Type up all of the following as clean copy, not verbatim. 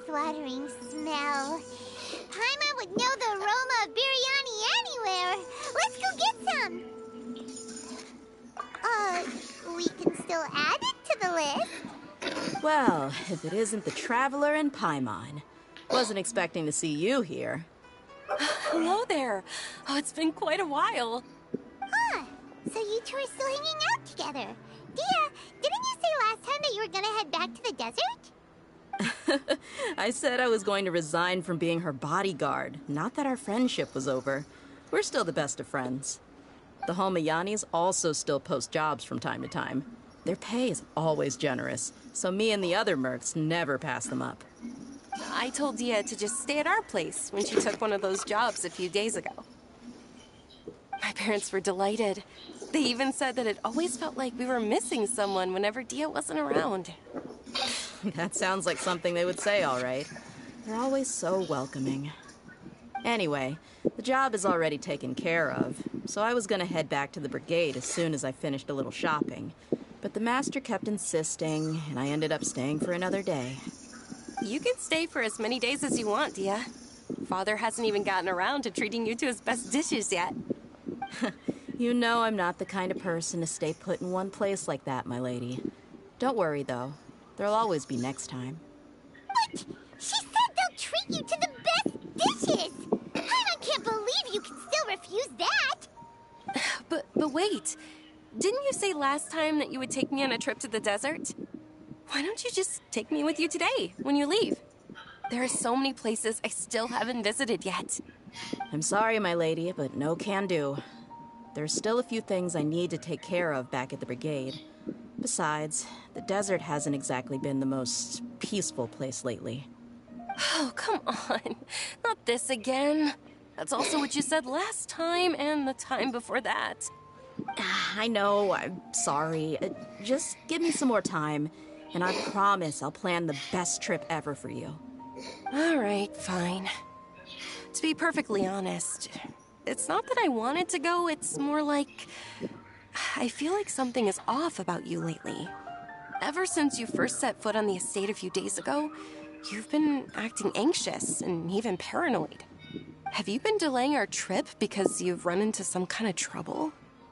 mouth-watering smell. Paimon would know the aroma of biryani anywhere. Let's go get some. We can still add it to the list. Well, if it isn't the Traveler and Paimon. Wasn't expecting to see you here. Hello there. Oh, it's been quite a while. Huh. So you two are still hanging out together. Dia, didn't you say last time that you were gonna head back to the desert? I said I was going to resign from being her bodyguard, not that our friendship was over. We're still the best of friends. The Homayanis also still post jobs from time to time. Their pay is always generous, so me and the other mercs never pass them up. I told Dia to just stay at our place when she took one of those jobs a few days ago. My parents were delighted. They even said that it always felt like we were missing someone whenever Dia wasn't around. That sounds like something they would say, all right. They're always so welcoming. Anyway, the job is already taken care of, so I was gonna head back to the brigade as soon as I finished a little shopping. But the master kept insisting, and I ended up staying for another day. You can stay for as many days as you want, Dia. Father hasn't even gotten around to treating you to his best dishes yet. You know I'm not the kind of person to stay put in one place like that, my lady. Don't worry, though. There'll always be next time. What? She said they'll treat you to the best dishes! I can't believe you can still refuse that! But wait. Didn't you say last time that you would take me on a trip to the desert? Why don't you just take me with you today, when you leave? There are so many places I still haven't visited yet. I'm sorry, my lady, but no can do. There's still a few things I need to take care of back at the brigade. Besides, the desert hasn't exactly been the most peaceful place lately. Oh, come on. Not this again. That's also what you said last time and the time before that. I know, I'm sorry. Just give me some more time, and I promise I'll plan the best trip ever for you. All right, fine. To be perfectly honest, it's not that I wanted to go, it's more like I feel like something is off about you lately. Ever since you first set foot on the estate a few days ago, you've been acting anxious and even paranoid. Have you been delaying our trip because you've run into some kind of trouble?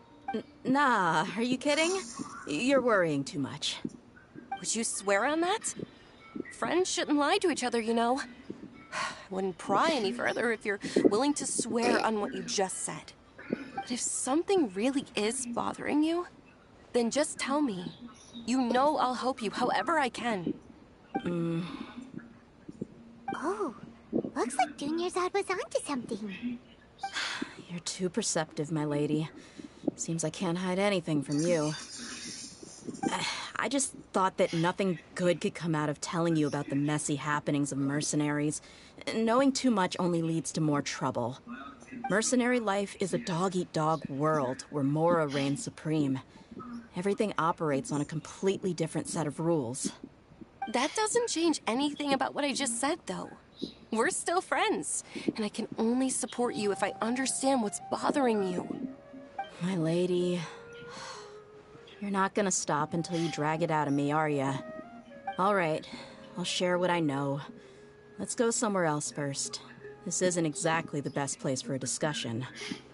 Nah, are you kidding? You're worrying too much. Would you swear on that? Friends shouldn't lie to each other, you know. I wouldn't pry any further if you're willing to swear on what you just said. But if something really is bothering you, then just tell me. You know I'll help you however I can. Oh, looks like Junior's was onto something. You're too perceptive, my lady. Seems I can't hide anything from you. I just thought that nothing good could come out of telling you about the messy happenings of mercenaries. Knowing too much only leads to more trouble. Mercenary life is a dog-eat-dog world where Mora reigns supreme. Everything operates on a completely different set of rules. That doesn't change anything about what I just said, though. We're still friends, and I can only support you if I understand what's bothering you. My lady, you're not gonna stop until you drag it out of me, are ya? All right, I'll share what I know. Let's go somewhere else first. This isn't exactly the best place for a discussion.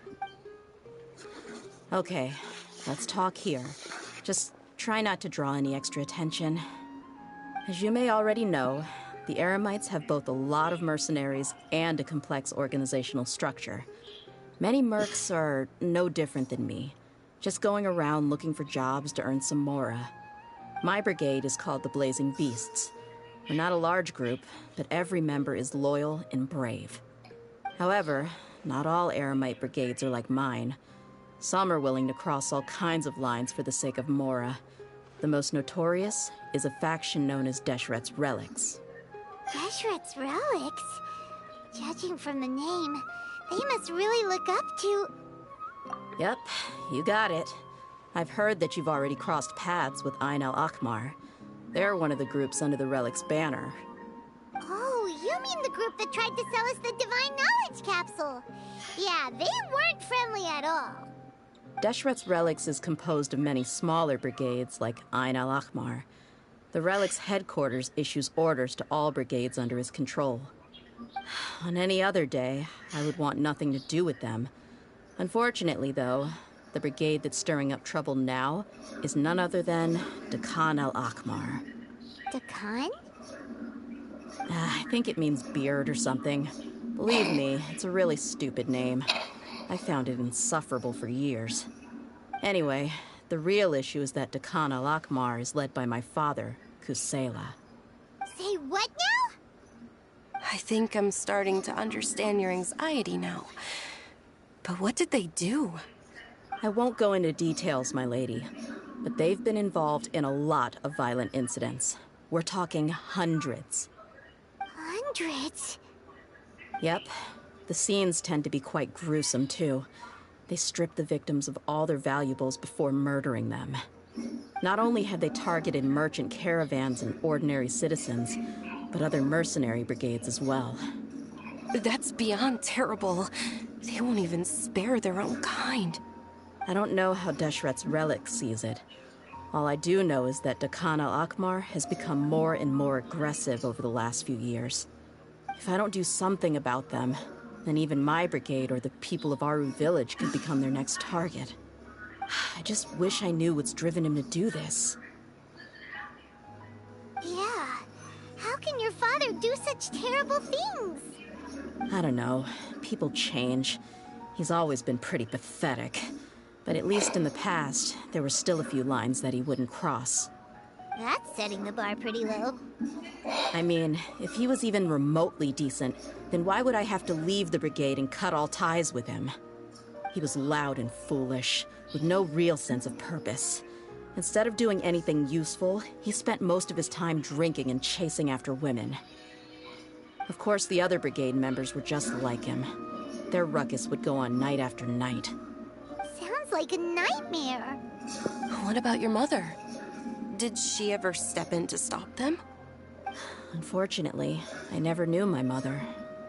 Okay, let's talk here. Just try not to draw any extra attention. As you may already know, the Eremites have both a lot of mercenaries and a complex organizational structure. Many mercs are no different than me, just going around looking for jobs to earn some mora. My brigade is called the Blazing Beasts. We're not a large group, but every member is loyal and brave. However, not all Eremite brigades are like mine. Some are willing to cross all kinds of lines for the sake of mora. The most notorious is a faction known as Deshret's Relics. Deshret's Relics? Judging from the name, they must really look up to... Yep, you got it. I've heard that you've already crossed paths with Ain al-Akmar. They're one of the groups under the Relic's banner. Oh, you mean the group that tried to sell us the Divine Knowledge Capsule? Yeah, they weren't friendly at all. Deshret's Relics is composed of many smaller brigades like Ain al-Akmar. The Relic's headquarters issues orders to all brigades under his control. On any other day, I would want nothing to do with them. Unfortunately, though, the brigade that's stirring up trouble now is none other than Dakan al-Akmar. Dakan? I think it means beard or something. Believe me, it's a really stupid name. I found it insufferable for years. Anyway, the real issue is that Dakan al-Akmar is led by my father, Kusela. Say what now? I think I'm starting to understand your anxiety now. But what did they do? I won't go into details, my lady, but they've been involved in a lot of violent incidents. We're talking hundreds. Hundreds? Yep. The scenes tend to be quite gruesome, too. They strip the victims of all their valuables before murdering them. Not only had they targeted merchant caravans and ordinary citizens, but other mercenary brigades as well. That's beyond terrible. They won't even spare their own kind. I don't know how Deshret's relic sees it. All I do know is that Dakan al-Akmar has become more and more aggressive over the last few years. If I don't do something about them, then even my brigade or the people of Aru village could become their next target. I just wish I knew what's driven him to do this. Yeah. How can your father do such terrible things? I don't know. People change. He's always been pretty pathetic. But at least in the past, there were still a few lines that he wouldn't cross. That's setting the bar pretty low. I mean, if he was even remotely decent, then why would I have to leave the brigade and cut all ties with him? He was loud and foolish, with no real sense of purpose. Instead of doing anything useful, he spent most of his time drinking and chasing after women. Of course, the other brigade members were just like him. Their ruckus would go on night after night. Sounds like a nightmare. What about your mother? Did she ever step in to stop them? Unfortunately, I never knew my mother.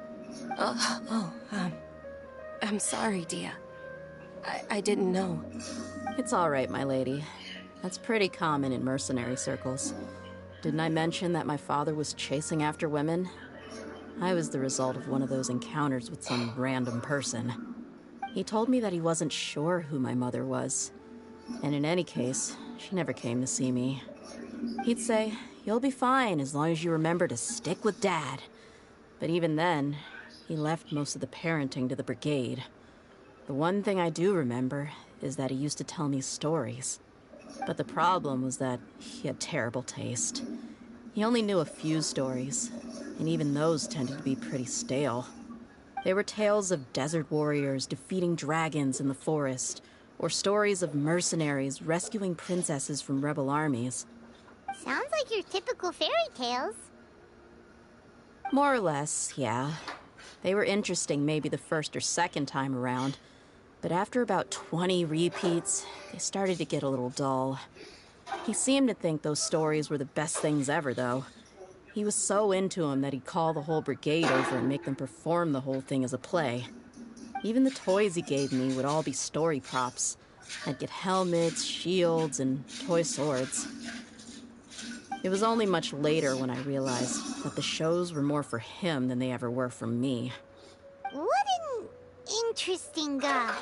I'm sorry, Dia. I didn't know. It's all right, my lady. That's pretty common in mercenary circles. Didn't I mention that my father was chasing after women? I was the result of one of those encounters with some random person. He told me that he wasn't sure who my mother was. And in any case, she never came to see me. He'd say, "You'll be fine as long as you remember to stick with Dad." But even then, he left most of the parenting to the brigade. The one thing I do remember is that he used to tell me stories. But the problem was that he had terrible taste. He only knew a few stories, and even those tended to be pretty stale. They were tales of desert warriors defeating dragons in the forest, or stories of mercenaries rescuing princesses from rebel armies. Sounds like your typical fairy tales. More or less, yeah. They were interesting maybe the first or second time around, but after about 20 repeats, they started to get a little dull. He seemed to think those stories were the best things ever, though. He was so into them that he'd call the whole brigade over and make them perform the whole thing as a play. Even the toys he gave me would all be story props. I'd get helmets, shields, and toy swords. It was only much later when I realized that the shows were more for him than they ever were for me. What an interesting guy.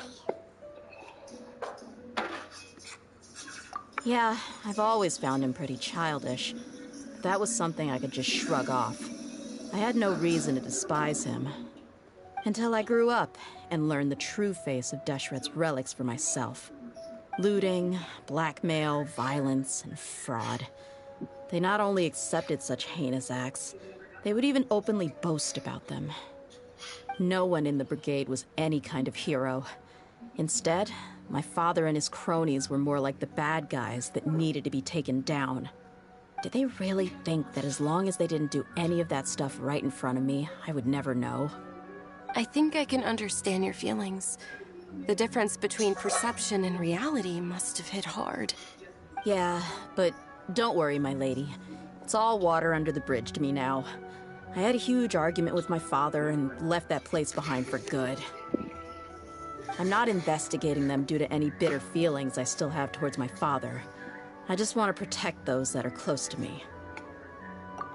Yeah, I've always found him pretty childish. But that was something I could just shrug off. I had no reason to despise him. Until I grew up and learned the true face of Deshret's relics for myself. Looting, blackmail, violence, and fraud. They not only accepted such heinous acts, they would even openly boast about them. No one in the brigade was any kind of hero. Instead, my father and his cronies were more like the bad guys that needed to be taken down. Did they really think that as long as they didn't do any of that stuff right in front of me, I would never know? I think I can understand your feelings. The difference between perception and reality must have hit hard. Yeah, but don't worry, my lady. It's all water under the bridge to me now. I had a huge argument with my father and left that place behind for good. I'm not investigating them due to any bitter feelings I still have towards my father. I just want to protect those that are close to me.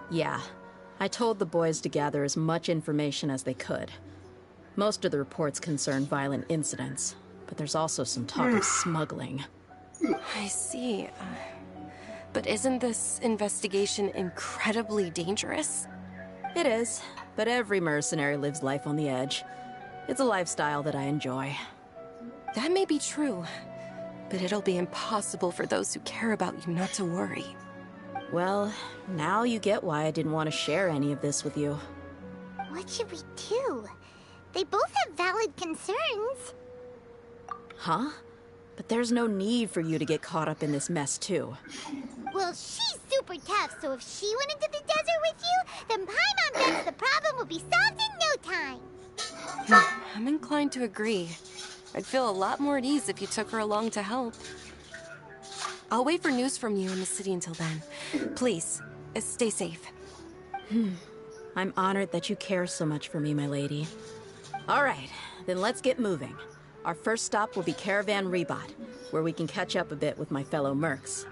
Yeah. I told the boys to gather as much information as they could. Most of the reports concern violent incidents, but there's also some talk of smuggling. I see. But isn't this investigation incredibly dangerous? It is, but every mercenary lives life on the edge. It's a lifestyle that I enjoy. That may be true, but it'll be impossible for those who care about you not to worry. Well, now you get why I didn't want to share any of this with you. What should we do? They both have valid concerns. Huh? But there's no need for you to get caught up in this mess, too. Well, she's super tough, so if she went into the desert with you, then Paimon bets the problem will be solved in no time. I'm inclined to agree. I'd feel a lot more at ease if you took her along to help. I'll wait for news from you in the city until then. Please, stay safe. I'm honored that you care so much for me, my lady. All right, then let's get moving. Our first stop will be Caravan Rebot, where we can catch up a bit with my fellow mercs.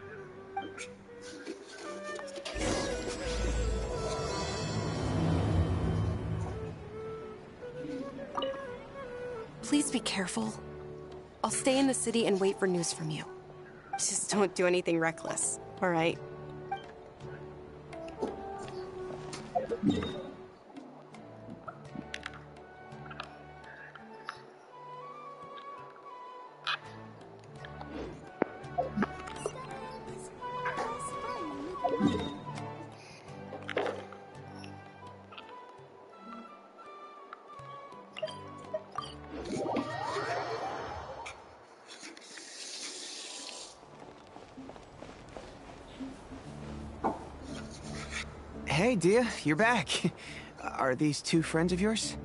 Please be careful. I'll stay in the city and wait for news from you. Just don't do anything reckless, all right? Hey, Dia, you're back. Are these two friends of yours?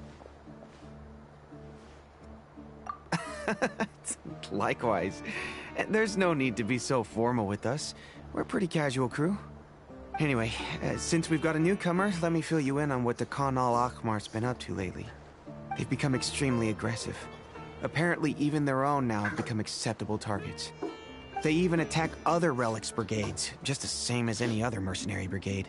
Likewise. There's no need to be so formal with us. We're a pretty casual crew. Anyway, since we've got a newcomer, let me fill you in on what the Khan al-Ahmar's been up to lately. They've become extremely aggressive. Apparently, even their own now have become acceptable targets. They even attack other relics brigades, just the same as any other mercenary brigade.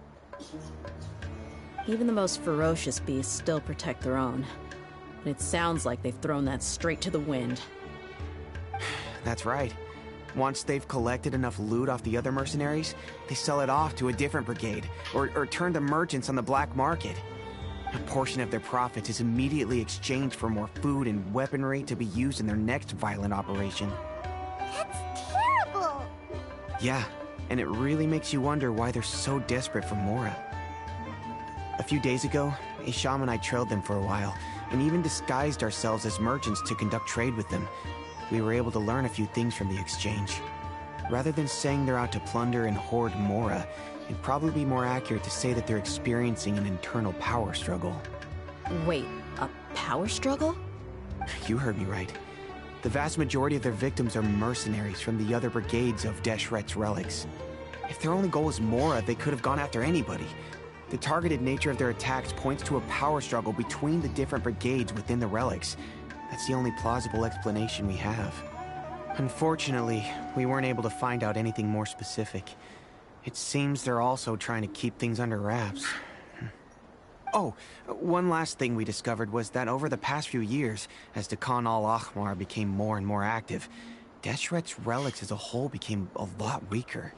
Even the most ferocious beasts still protect their own. And it sounds like they've thrown that straight to the wind. That's right. Once they've collected enough loot off the other mercenaries, they sell it off to a different brigade, or turn to merchants on the black market. A portion of their profits is immediately exchanged for more food and weaponry to be used in their next violent operation. That's terrible! Yeah, and it really makes you wonder why they're so desperate for Mora. A few days ago, Isham and I trailed them for a while, and even disguised ourselves as merchants to conduct trade with them. We were able to learn a few things from the exchange. Rather than saying they're out to plunder and hoard Mora, it'd probably be more accurate to say that they're experiencing an internal power struggle. Wait, a power struggle? You heard me right. The vast majority of their victims are mercenaries from the other brigades of Deshret's relics. If their only goal is Mora, they could have gone after anybody. The targeted nature of their attacks points to a power struggle between the different brigades within the relics. That's the only plausible explanation we have. Unfortunately, we weren't able to find out anything more specific. It seems they're also trying to keep things under wraps. Oh, one last thing we discovered was that over the past few years, as the Khan al-Ahmar became more and more active, Deshret's relics as a whole became a lot weaker.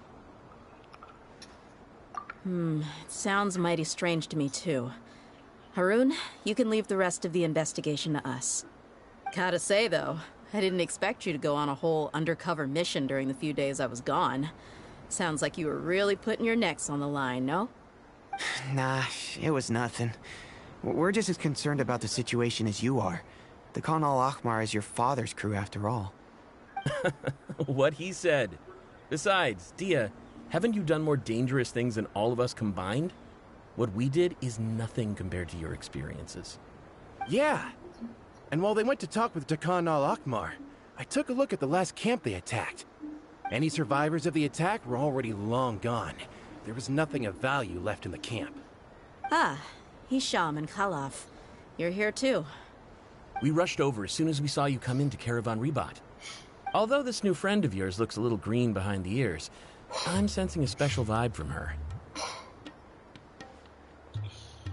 It sounds mighty strange to me, too. Harun, you can leave the rest of the investigation to us. Gotta say, though, I didn't expect you to go on a whole undercover mission during the few days I was gone. Sounds like you were really putting your necks on the line, no? Nah, it was nothing. We're just as concerned about the situation as you are. The Khan al-Ahmar is your father's crew, after all. What he said. Besides, Dia, haven't you done more dangerous things than all of us combined? What we did is nothing compared to your experiences. Yeah. And while they went to talk with Khan al-Ahmar, I took a look at the last camp they attacked. Any survivors of the attack were already long gone. There was nothing of value left in the camp. Ah, Hisham and Khalaf. You're here too. We rushed over as soon as we saw you come into Caravan Rebot. Although this new friend of yours looks a little green behind the ears, I'm sensing a special vibe from her.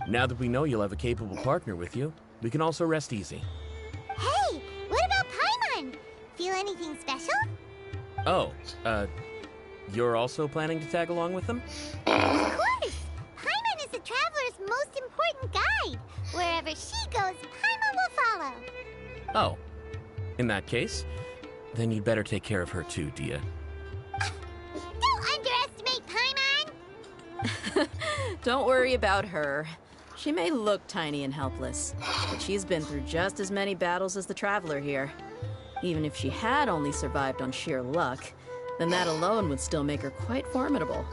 Now that we know you'll have a capable partner with you, we can also rest easy. Hey, what about Paimon? Feel anything special? Oh, you're also planning to tag along with them? Of course! Paimon is the traveler's most important guide. Wherever she goes, Paimon will follow. Oh, in that case, then you'd better take care of her too, Dia. Don't underestimate Paimon! Don't worry about her. She may look tiny and helpless, but she's been through just as many battles as the traveler here. Even if she had only survived on sheer luck, then that alone would still make her quite formidable.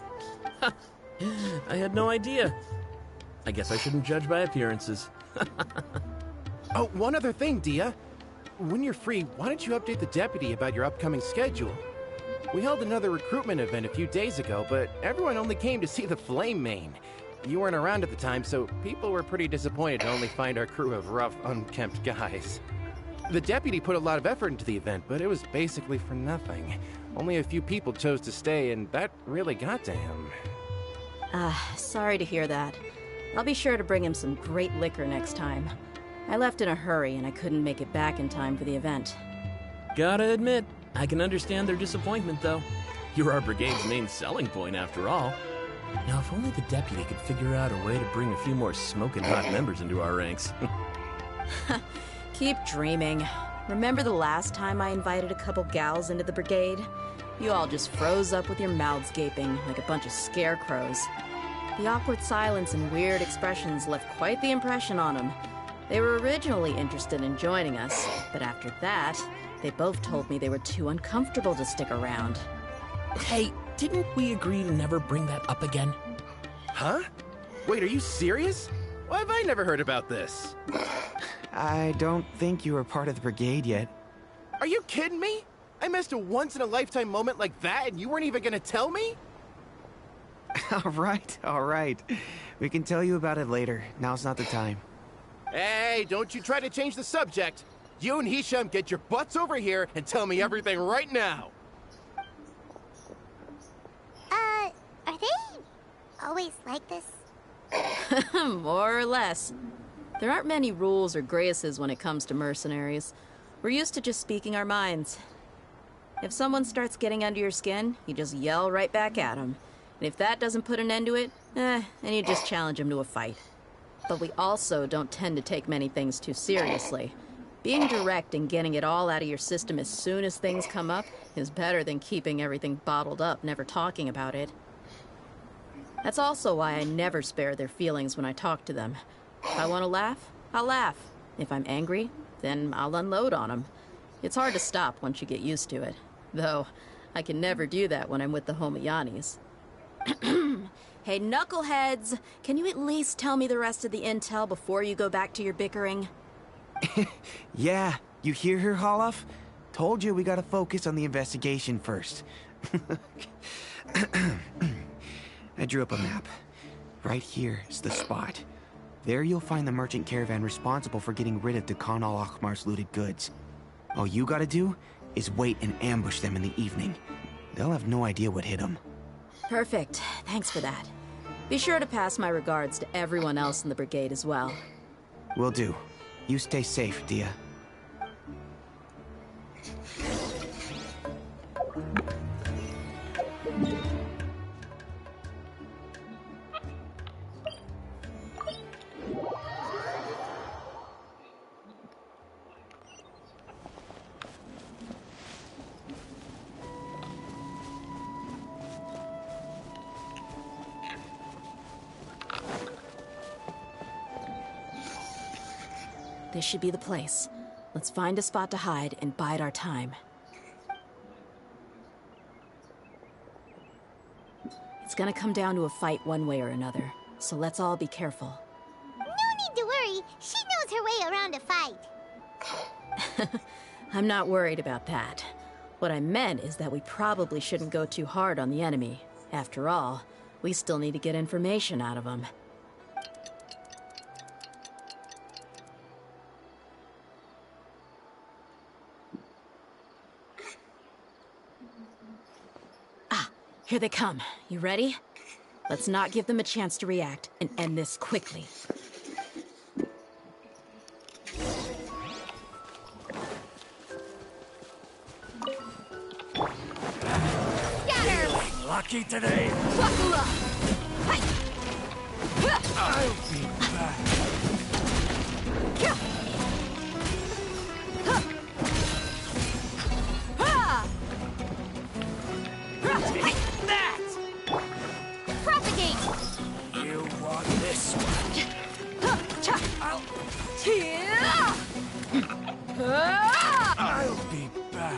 I had no idea. I guess I shouldn't judge by appearances. Oh, one other thing, Dia. When you're free, why don't you update the deputy about your upcoming schedule? We held another recruitment event a few days ago, but everyone only came to see the Flame Main. You weren't around at the time, so people were pretty disappointed to only find our crew of rough, unkempt guys. The deputy put a lot of effort into the event, but it was basically for nothing. Only a few people chose to stay, and that really got to him. Sorry to hear that. I'll be sure to bring him some great liquor next time. I left in a hurry and I couldn't make it back in time for the event. Gotta admit, I can understand their disappointment, though. You're our brigade's main selling point, after all. Now, if only the deputy could figure out a way to bring a few more smoking hot members into our ranks. Keep dreaming. Remember the last time I invited a couple gals into the brigade? You all just froze up with your mouths gaping like a bunch of scarecrows. The awkward silence and weird expressions left quite the impression on them. They were originally interested in joining us, but after that, they both told me they were too uncomfortable to stick around. Hey, didn't we agree to never bring that up again? Huh? Wait, are you serious? Why have I never heard about this? I don't think you were part of the brigade yet. Are you kidding me? I missed a once-in-a-lifetime moment like that and you weren't even gonna tell me? All right. We can tell you about it later. Now's not the time. Hey, don't you try to change the subject. You and Hisham get your butts over here and tell me everything right now. Are they always like this? More or less. There aren't many rules or graces when it comes to mercenaries. We're used to just speaking our minds. If someone starts getting under your skin, you just yell right back at them. And if that doesn't put an end to it, then you just challenge them to a fight. But we also don't tend to take many things too seriously. Being direct and getting it all out of your system as soon as things come up is better than keeping everything bottled up, never talking about it. That's also why I never spare their feelings when I talk to them. If I want to laugh, I'll laugh. If I'm angry, then I'll unload on them. It's hard to stop once you get used to it. Though, I can never do that when I'm with the Homayanis. Hey, knuckleheads! Can you at least tell me the rest of the intel before you go back to your bickering? Yeah, you hear her, Holof? Told you we gotta focus on the investigation first. I drew up a map. Right here is the spot. There you'll find the merchant caravan responsible for getting rid of Dakan al-Akhmar's looted goods. All you gotta do is wait and ambush them in the evening. They'll have no idea what hit them. Perfect. Thanks for that. Be sure to pass my regards to everyone else in the brigade as well. Will do. You stay safe, Dia. This should be the place. Let's find a spot to hide and bide our time. It's gonna come down to a fight one way or another, so let's all be careful. No need to worry. She knows her way around a fight. I'm not worried about that. What I meant is that we probably shouldn't go too hard on the enemy. After all, we still need to get information out of them. Here they come. You ready? Let's not give them a chance to react and end this quickly. Scatter! Lucky today. Buckle up! I'll be back. Take that! Propagate! You want this one? I'll be back.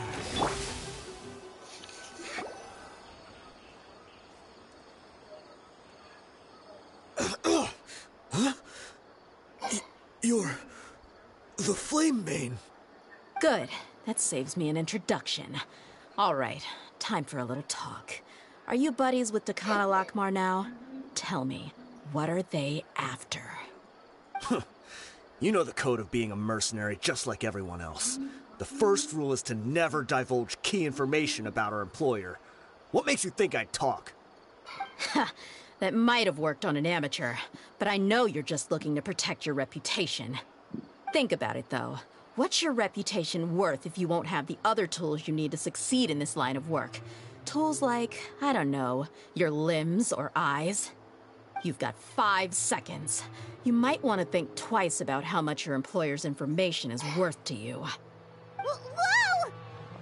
You're the Flame Bane. Good. That saves me an introduction. All right, time for a little talk. Are you buddies with Dakana Lakmar now? Tell me, what are they after? You know the code of being a mercenary just like everyone else. The first rule is to never divulge key information about our employer. What makes you think I'd talk? That might have worked on an amateur, but I know you're just looking to protect your reputation. Think about it, though. What's your reputation worth if you won't have the other tools you need to succeed in this line of work? Tools like, I don't know, your limbs or eyes? You've got 5 seconds. You might want to think twice about how much your employer's information is worth to you. Whoa!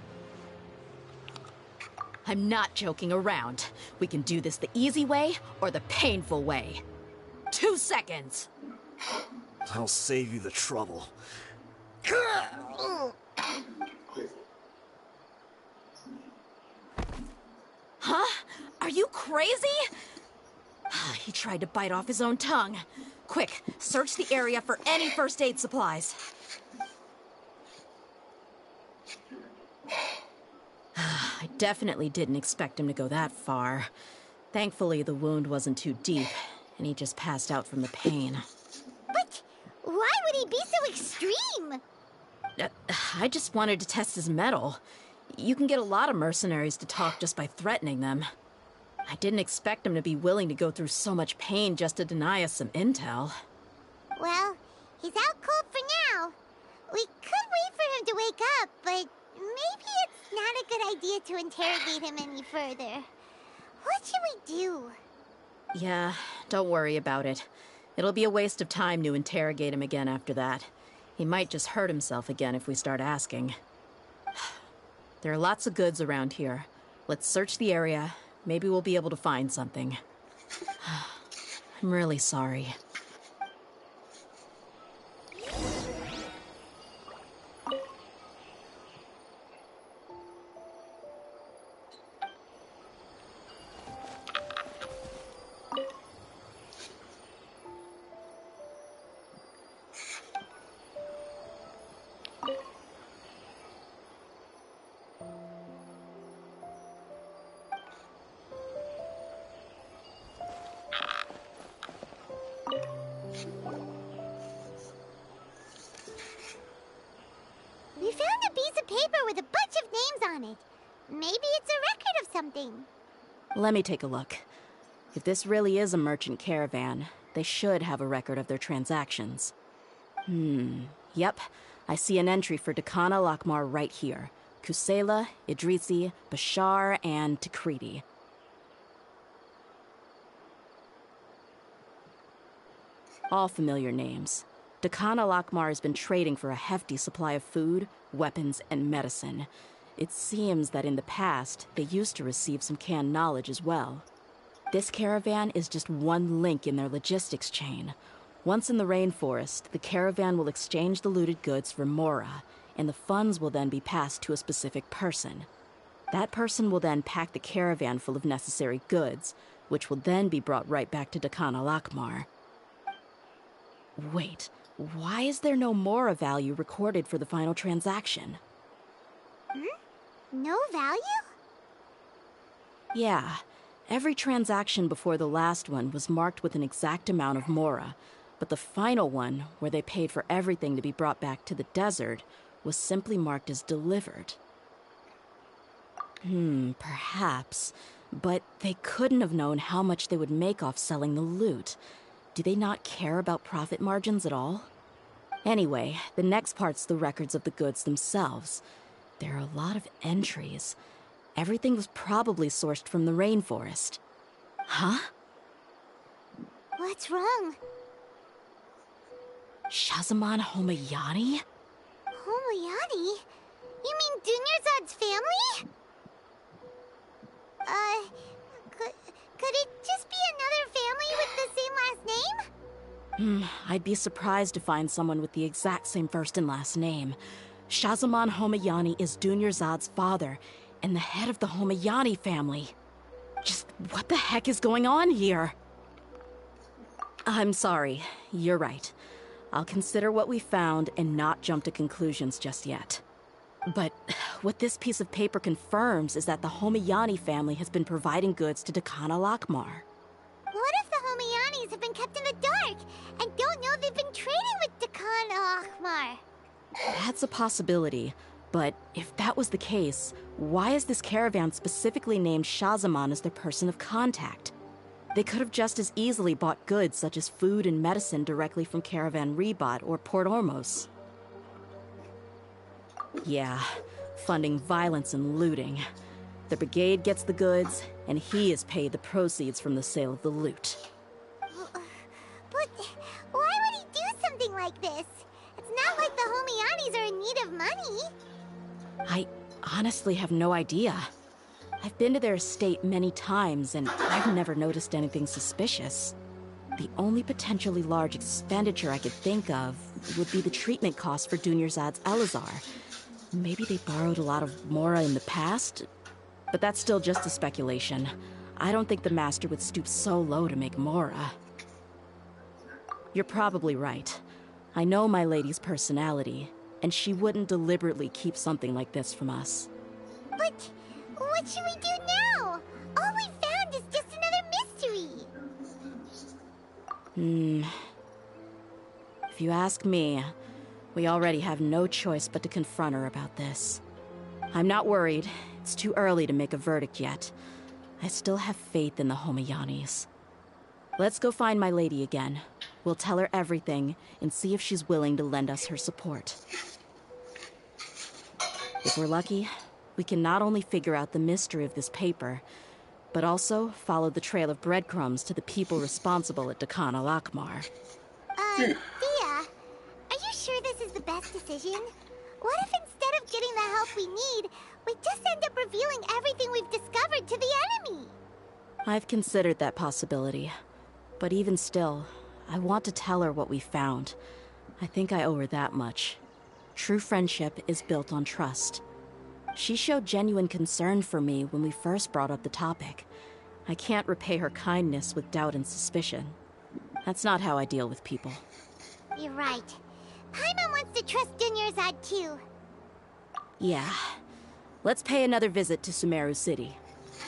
I'm not joking around. We can do this the easy way or the painful way. 2 seconds. I'll save you the trouble. Huh? Are you crazy? He tried to bite off his own tongue. Quick, search the area for any first aid supplies. I definitely didn't expect him to go that far. Thankfully, the wound wasn't too deep, and he just passed out from the pain. But why would he be so extreme? I just wanted to test his mettle. You can get a lot of mercenaries to talk just by threatening them. I didn't expect him to be willing to go through so much pain just to deny us some intel. Well, he's out cold for now. We could wait for him to wake up, but maybe it's not a good idea to interrogate him any further. What should we do? Yeah, don't worry about it. It'll be a waste of time to interrogate him again after that. He might just hurt himself again if we start asking. There are lots of goods around here. Let's search the area. Maybe we'll be able to find something. I'm really sorry. We found a piece of paper with a bunch of names on it. Maybe it's a record of something. Let me take a look. If this really is a merchant caravan, they should have a record of their transactions. Yep. I see an entry for Dakana Lakmar right here. Kusela, Idrisi, Bashar, and Takriti. All familiar names. Dakana Lakmar has been trading for a hefty supply of food, weapons, and medicine. It seems that in the past, they used to receive some canned knowledge as well. This caravan is just one link in their logistics chain. Once in the rainforest, the caravan will exchange the looted goods for Mora, and the funds will then be passed to a specific person. That person will then pack the caravan full of necessary goods, which will then be brought right back to Dakana Lakmar. Wait, why is there no Mora value recorded for the final transaction? No value? Yeah, every transaction before the last one was marked with an exact amount of Mora, but the final one, where they paid for everything to be brought back to the desert, was simply marked as delivered. Perhaps. But they couldn't have known how much they would make off selling the loot. Do they not care about profit margins at all? Anyway, the next part's the records of the goods themselves. There are a lot of entries. Everything was probably sourced from the rainforest. Huh? What's wrong? Shazamon Homayani? Homayani? You mean Dunyarzad's family? Could it just be another family with the same last name? I'd be surprised to find someone with the exact same first and last name. Shazamon Homayani is Dunyarzad's father, and the head of the Homayani family. Just what the heck is going on here? I'm sorry, you're right. I'll consider what we found and not jump to conclusions just yet. But what this piece of paper confirms is that the Homayani family has been providing goods to Dakhan al-Akmar. What if the Homayanis have been kept in the dark and don't know they've been trading with Dakhan al-Akmar? That's a possibility, but if that was the case, why is this caravan specifically named Shazamon as their person of contact? They could have just as easily bought goods such as food and medicine directly from Caravan Ribat or Port Ormos. Yeah, funding violence and looting. The brigade gets the goods, and he is paid the proceeds from the sale of the loot. But why would he do something like this? It's not like the Homayanis are in need of money. I honestly have no idea. I've been to their estate many times, and I've never noticed anything suspicious. The only potentially large expenditure I could think of would be the treatment costs for Dunyarzad's Elazar. Maybe they borrowed a lot of Mora in the past, but that's still just a speculation. I don't think the Master would stoop so low to make Mora. You're probably right. I know my lady's personality, and she wouldn't deliberately keep something like this from us. But what should we do now? All we found is just another mystery. If you ask me, we already have no choice but to confront her about this. I'm not worried. It's too early to make a verdict yet. I still have faith in the Homayanis. Let's go find my lady again. We'll tell her everything and see if she's willing to lend us her support. If we're lucky, we can not only figure out the mystery of this paper, but also follow the trail of breadcrumbs to the people responsible at Dakhan al-Akmar. Dia, are you sure this is the best decision? What if instead of getting the help we need, we just end up revealing everything we've discovered to the enemy? I've considered that possibility. But even still, I want to tell her what we found. I think I owe her that much. True friendship is built on trust. She showed genuine concern for me when we first brought up the topic. I can't repay her kindness with doubt and suspicion. That's not how I deal with people. You're right. Paimon wants to trust Dunyarzad too. Yeah. Let's pay another visit to Sumeru City.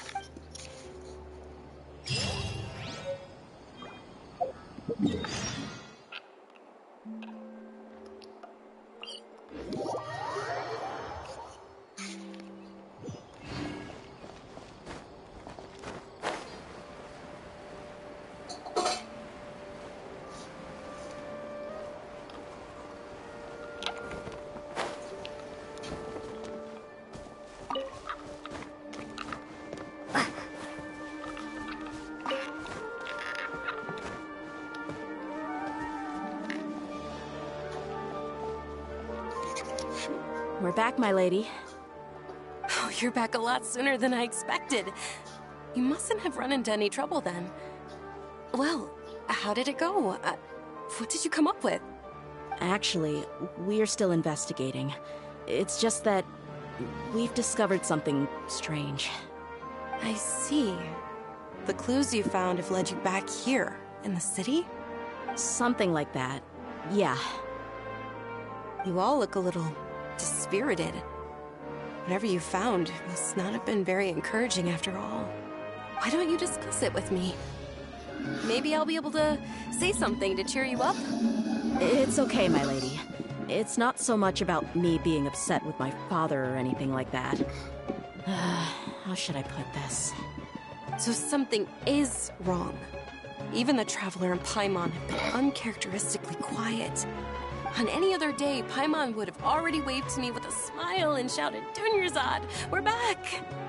We're back, my lady. Oh, you're back a lot sooner than I expected. You mustn't have run into any trouble then. Well, how did it go? What did you come up with? Actually, we're still investigating. It's just that we've discovered something strange. I see. The clues you found have led you back here, in the city? Something like that. Yeah. You all look a little dispirited. Whatever you found must not have been very encouraging after all. Why don't you discuss it with me? Maybe I'll be able to say something to cheer you up? It's okay, my lady. It's not so much about me being upset with my father or anything like that. How should I put this? So something is wrong. Even the Traveler and Paimon have been uncharacteristically quiet. On any other day, Paimon would have already waved to me with a smile and shouted, "Dunyarzad, we're back!"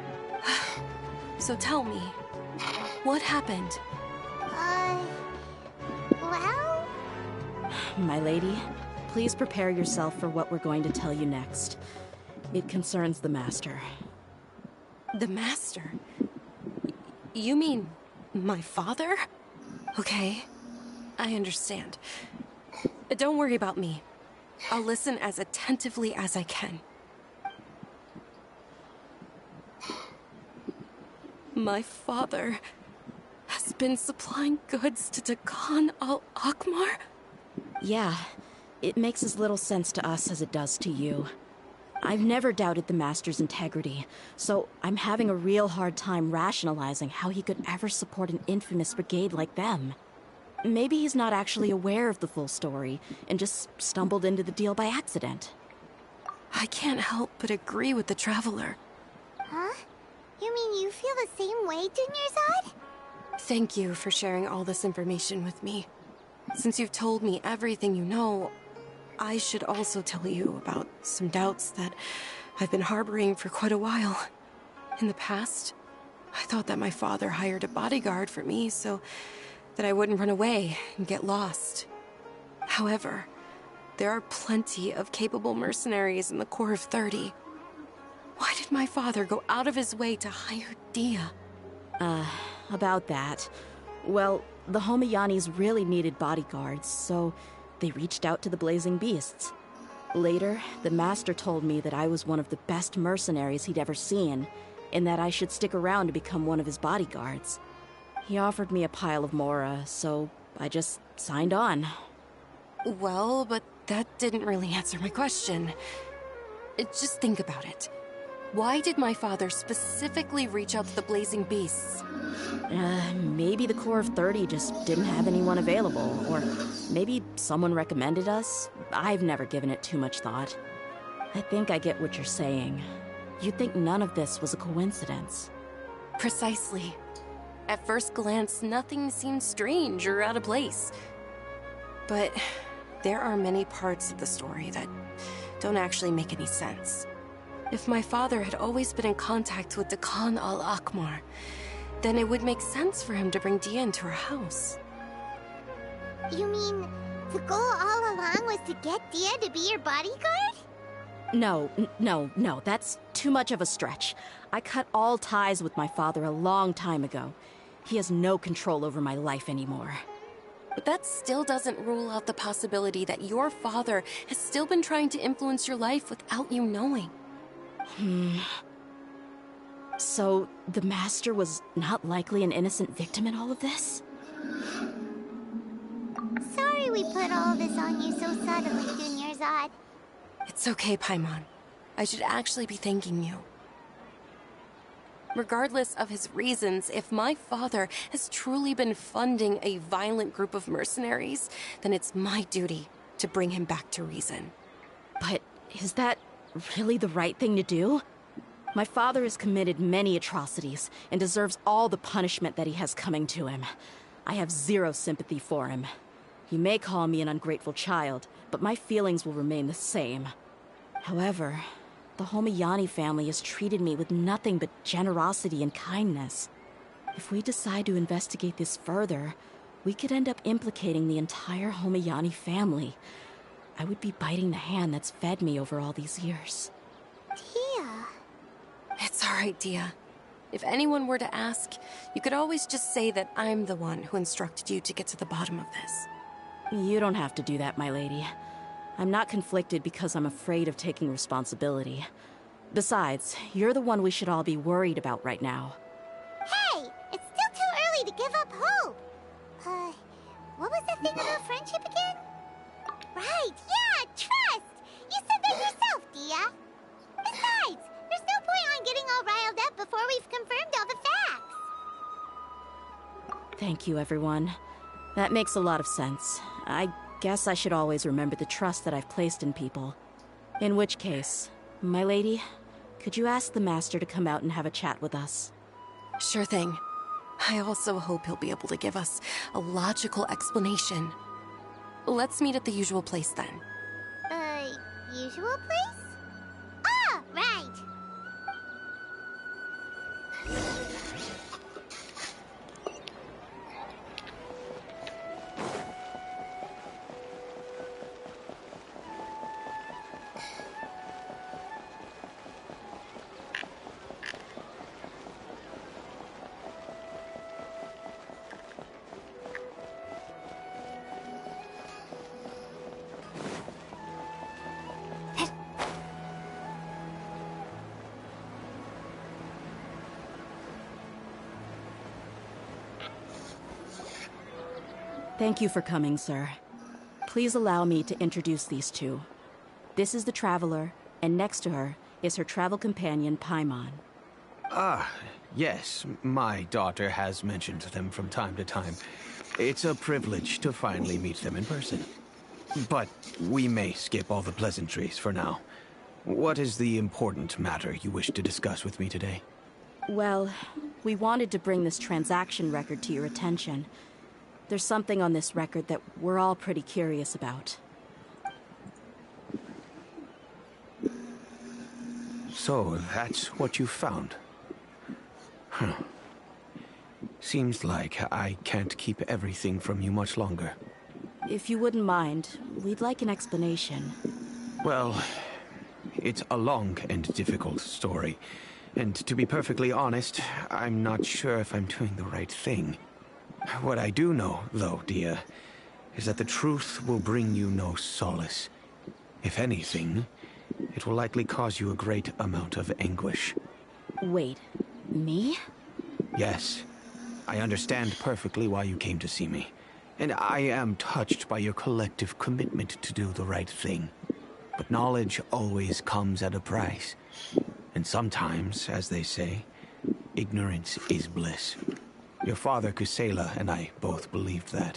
So tell me, what happened? Well? My lady, please prepare yourself for what we're going to tell you next. It concerns the Master. The Master? You mean my father? Okay, I understand. Don't worry about me. I'll listen as attentively as I can. My father has been supplying goods to Dakan al-Akmar? Yeah, it makes as little sense to us as it does to you. I've never doubted the Master's integrity, so I'm having a real hard time rationalizing how he could ever support an infamous brigade like them. Maybe he's not actually aware of the full story and just stumbled into the deal by accident. I can't help but agree with the Traveler. Huh? You mean you feel the same way, Dunyarzad? Thank you for sharing all this information with me. Since you've told me everything you know, I should also tell you about some doubts that I've been harboring for quite a while. In the past, I thought that my father hired a bodyguard for me so that I wouldn't run away and get lost. However, there are plenty of capable mercenaries in the Corps of 30. Why did my father go out of his way to hire Dia? About that. Well, the Homayanis really needed bodyguards, so they reached out to the Blazing Beasts. Later, the Master told me that I was one of the best mercenaries he'd ever seen, and that I should stick around to become one of his bodyguards. He offered me a pile of mora, so I just signed on. Well, but that didn't really answer my question. Just think about it. Why did my father specifically reach out to the Blazing Beasts? Maybe the Corps of 30 just didn't have anyone available, or maybe someone recommended us. I've never given it too much thought. I think I get what you're saying. You'd think none of this was a coincidence. Precisely. At first glance, nothing seemed strange or out of place. But there are many parts of the story that don't actually make any sense. If my father had always been in contact with Dakan al-Akmar, then it would make sense for him to bring Dia into our house. You mean the goal all along was to get Dia to be your bodyguard? No, that's too much of a stretch. I cut all ties with my father a long time ago. He has no control over my life anymore. But that still doesn't rule out the possibility that your father has still been trying to influence your life without you knowing. So, the Master was not likely an innocent victim in all of this? Sorry we put all this on you so suddenly, Dunyarzad. It's okay, Paimon. I should actually be thanking you. Regardless of his reasons, if my father has truly been funding a violent group of mercenaries, then it's my duty to bring him back to reason. But is that really the right thing to do? My father has committed many atrocities and deserves all the punishment that he has coming to him. I have zero sympathy for him. You may call me an ungrateful child, but my feelings will remain the same. However, the Homayani family has treated me with nothing but generosity and kindness. If we decide to investigate this further, we could end up implicating the entire Homayani family. I would be biting the hand that's fed me over all these years. Dia. It's all right, Dia. If anyone were to ask, you could always just say that I'm the one who instructed you to get to the bottom of this. You don't have to do that, my lady. I'm not conflicted because I'm afraid of taking responsibility. Besides, you're the one we should all be worried about right now. Hey! It's still too early to give up hope! What was the thing about friendship again? Right, yeah, trust! You said that yourself, Dia! Besides, there's no point on getting all riled up before we've confirmed all the facts! Thank you, everyone. That makes a lot of sense. I guess I should always remember the trust that I've placed in people. In which case, my lady, could you ask the Master to come out and have a chat with us? Sure thing. I also hope he'll be able to give us a logical explanation. Let's meet at the usual place then. Usual place? Ah, right. Thank you for coming, sir. Please allow me to introduce these two. This is the Traveler, and next to her is her travel companion, Paimon. Ah, yes. My daughter has mentioned them from time to time. It's a privilege to finally meet them in person. But we may skip all the pleasantries for now. What is the important matter you wish to discuss with me today? Well, we wanted to bring this transaction record to your attention. There's something on this record that we're all pretty curious about. So, that's what you found. Huh. Seems like I can't keep everything from you much longer. If you wouldn't mind, we'd like an explanation. Well, it's a long and difficult story. And to be perfectly honest, I'm not sure if I'm doing the right thing. What I do know, though, dear, is that the truth will bring you no solace. If anything, it will likely cause you a great amount of anguish. Wait, me? Yes. I understand perfectly why you came to see me. And I am touched by your collective commitment to do the right thing. But knowledge always comes at a price. And sometimes, as they say, ignorance is bliss. Your father, Kusela, and I both believed that.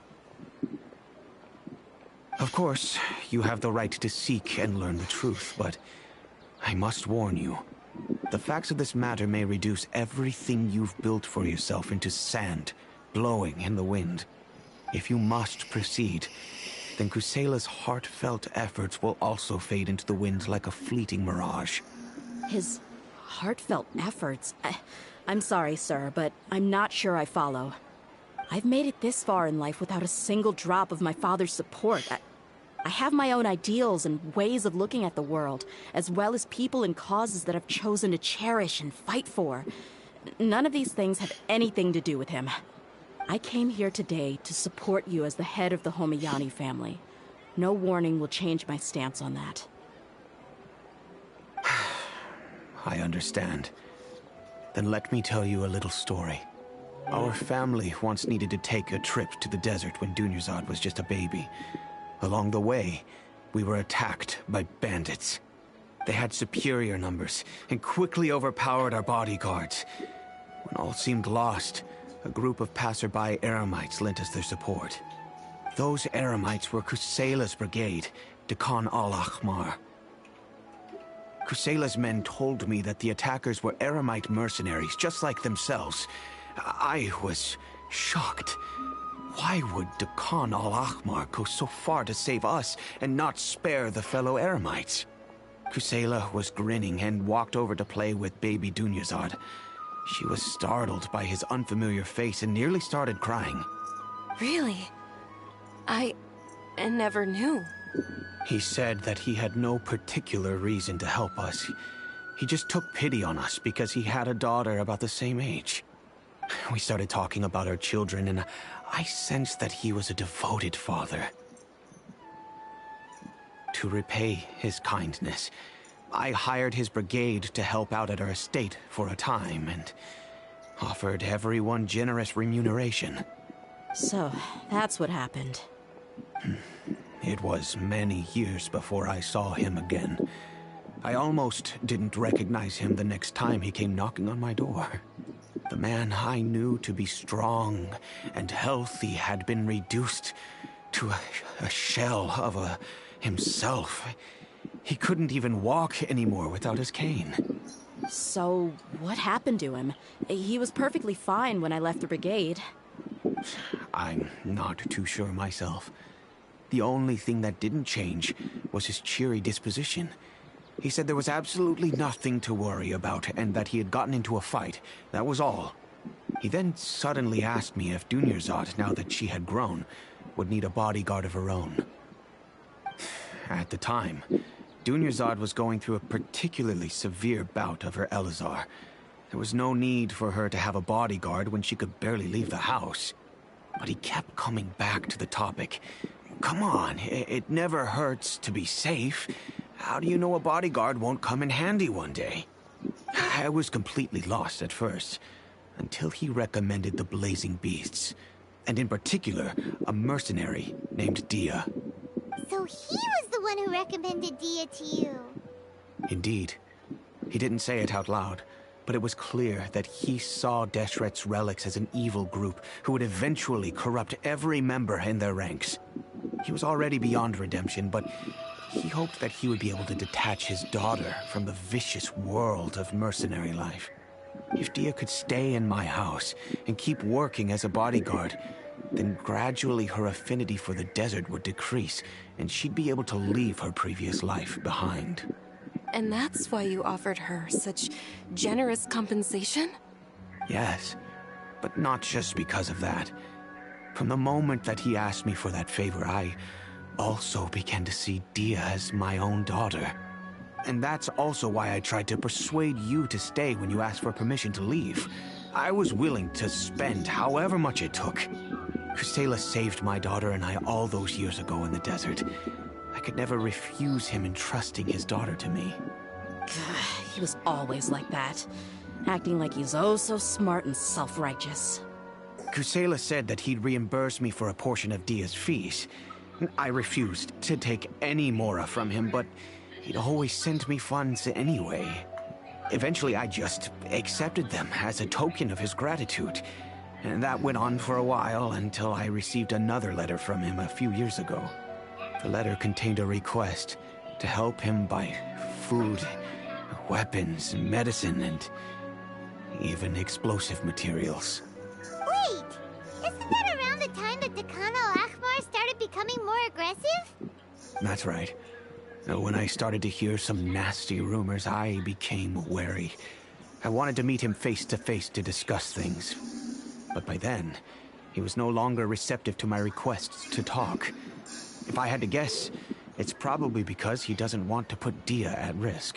Of course, you have the right to seek and learn the truth, but I must warn you. The facts of this matter may reduce everything you've built for yourself into sand, blowing in the wind. If you must proceed, then Kusela's heartfelt efforts will also fade into the wind like a fleeting mirage. His heartfelt efforts? I'm sorry, sir, but I'm not sure I follow. I've made it this far in life without a single drop of my father's support. I have my own ideals and ways of looking at the world, as well as people and causes that I've chosen to cherish and fight for. None of these things have anything to do with him. I came here today to support you as the head of the Homayani family. No warning will change my stance on that. I understand. Then let me tell you a little story. Our family once needed to take a trip to the desert when Dunyazad was just a baby. Along the way, we were attacked by bandits. They had superior numbers and quickly overpowered our bodyguards. When all seemed lost, a group of passerby Eremites lent us their support. Those Eremites were Kusela's brigade, Dekan al-Ahmar. Kusela's men told me that the attackers were Eremite mercenaries, just like themselves. I was shocked. Why would Dekan al-Ahmar go so far to save us and not spare the fellow Eremites? Kusela was grinning and walked over to play with baby Dunyazad. She was startled by his unfamiliar face and nearly started crying. Really? I never knew. He said that he had no particular reason to help us. He just took pity on us because he had a daughter about the same age. We started talking about our children, and I sensed that he was a devoted father. To repay his kindness, I hired his brigade to help out at our estate for a time, and offered everyone generous remuneration. So, that's what happened. It was many years before I saw him again. I almost didn't recognize him the next time he came knocking on my door. The man I knew to be strong and healthy had been reduced to a shell of himself. He couldn't even walk anymore without his cane. So, what happened to him? He was perfectly fine when I left the brigade. I'm not too sure myself. The only thing that didn't change was his cheery disposition. He said there was absolutely nothing to worry about and that he had gotten into a fight. That was all. He then suddenly asked me if Dunyarzad, now that she had grown, would need a bodyguard of her own. At the time, Dunyarzad was going through a particularly severe bout of her Elazar. There was no need for her to have a bodyguard when she could barely leave the house. But he kept coming back to the topic. Come on, it never hurts to be safe. How do you know a bodyguard won't come in handy one day? I was completely lost at first, until he recommended the Blazing Beasts, and in particular, a mercenary named Dia. So he was the one who recommended Dia to you. Indeed. He didn't say it out loud, but it was clear that he saw Deshret's relics as an evil group who would eventually corrupt every member in their ranks. He was already beyond redemption, but he hoped that he would be able to detach his daughter from the vicious world of mercenary life. If Dia could stay in my house and keep working as a bodyguard, then gradually her affinity for the desert would decrease, and she'd be able to leave her previous life behind. And that's why you offered her such generous compensation? Yes, but not just because of that. From the moment that he asked me for that favor, I also began to see Dia as my own daughter. And that's also why I tried to persuade you to stay when you asked for permission to leave. I was willing to spend however much it took. Kusela saved my daughter and I all those years ago in the desert. I could never refuse him entrusting his daughter to me. He was always like that, acting like he's oh so smart and self-righteous. Kusela said that he'd reimburse me for a portion of Dia's fees. I refused to take any mora from him, but he'd always sent me funds anyway. Eventually, I just accepted them as a token of his gratitude. And that went on for a while until I received another letter from him a few years ago. The letter contained a request to help him buy food, weapons, medicine, and even explosive materials. Wait! Isn't that around the time that Dakan al-Ahmar started becoming more aggressive? That's right. When I started to hear some nasty rumors, I became wary. I wanted to meet him face to face to discuss things. But by then, he was no longer receptive to my requests to talk. If I had to guess, it's probably because he doesn't want to put Dia at risk.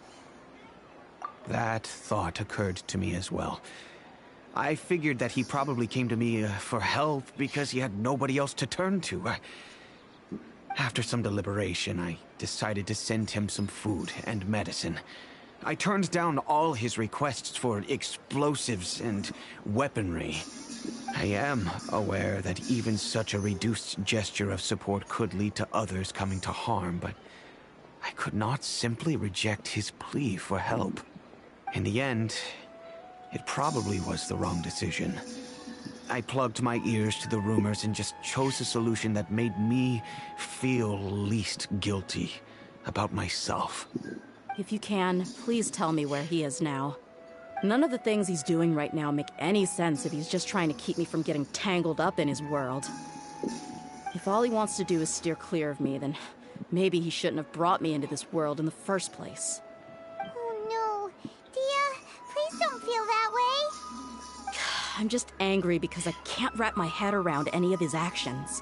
That thought occurred to me as well. I figured that he probably came to me for help because he had nobody else to turn to. After some deliberation, I decided to send him some food and medicine. I turned down all his requests for explosives and weaponry. I am aware that even such a reduced gesture of support could lead to others coming to harm, but I could not simply reject his plea for help. In the end, it probably was the wrong decision. I plugged my ears to the rumors and just chose a solution that made me feel least guilty about myself. If you can, please tell me where he is now. None of the things he's doing right now make any sense if he's just trying to keep me from getting tangled up in his world. If all he wants to do is steer clear of me, then maybe he shouldn't have brought me into this world in the first place. Oh no. Dia, please don't feel that way. I'm just angry because I can't wrap my head around any of his actions.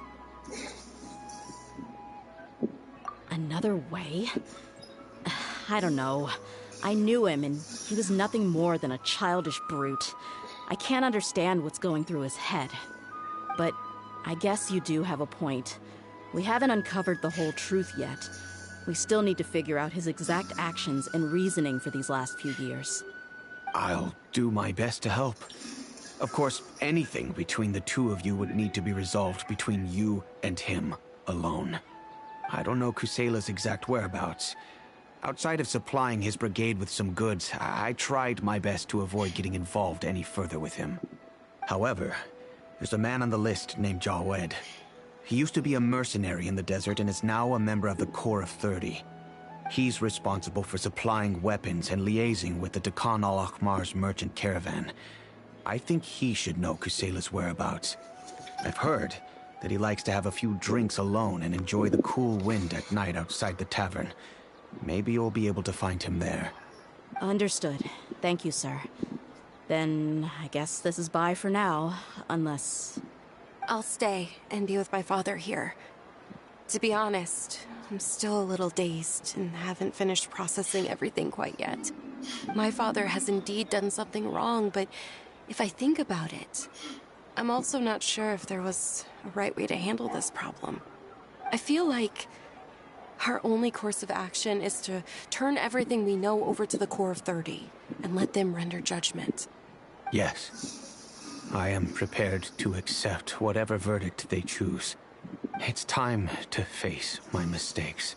Another way? I don't know. I knew him, and he was nothing more than a childish brute. I can't understand what's going through his head. But I guess you do have a point. We haven't uncovered the whole truth yet. We still need to figure out his exact actions and reasoning for these last few years. I'll do my best to help. Of course, anything between the two of you would need to be resolved between you and him alone. I don't know Kusela's exact whereabouts. Outside of supplying his brigade with some goods, I tried my best to avoid getting involved any further with him. However, there's a man on the list named Jawed. He used to be a mercenary in the desert and is now a member of the Corps of 30. He's responsible for supplying weapons and liaising with the Dakan al-Akhmar's merchant caravan. I think he should know Kusela's whereabouts. I've heard that he likes to have a few drinks alone and enjoy the cool wind at night outside the tavern. Maybe you'll be able to find him there. Understood. Thank you, sir. Then I guess this is bye for now, unless... I'll stay and be with my father here. To be honest, I'm still a little dazed and haven't finished processing everything quite yet. My father has indeed done something wrong, but if I think about it, I'm also not sure if there was a right way to handle this problem. I feel like our only course of action is to turn everything we know over to the Core of 30 and let them render judgment. Yes. I am prepared to accept whatever verdict they choose. It's time to face my mistakes.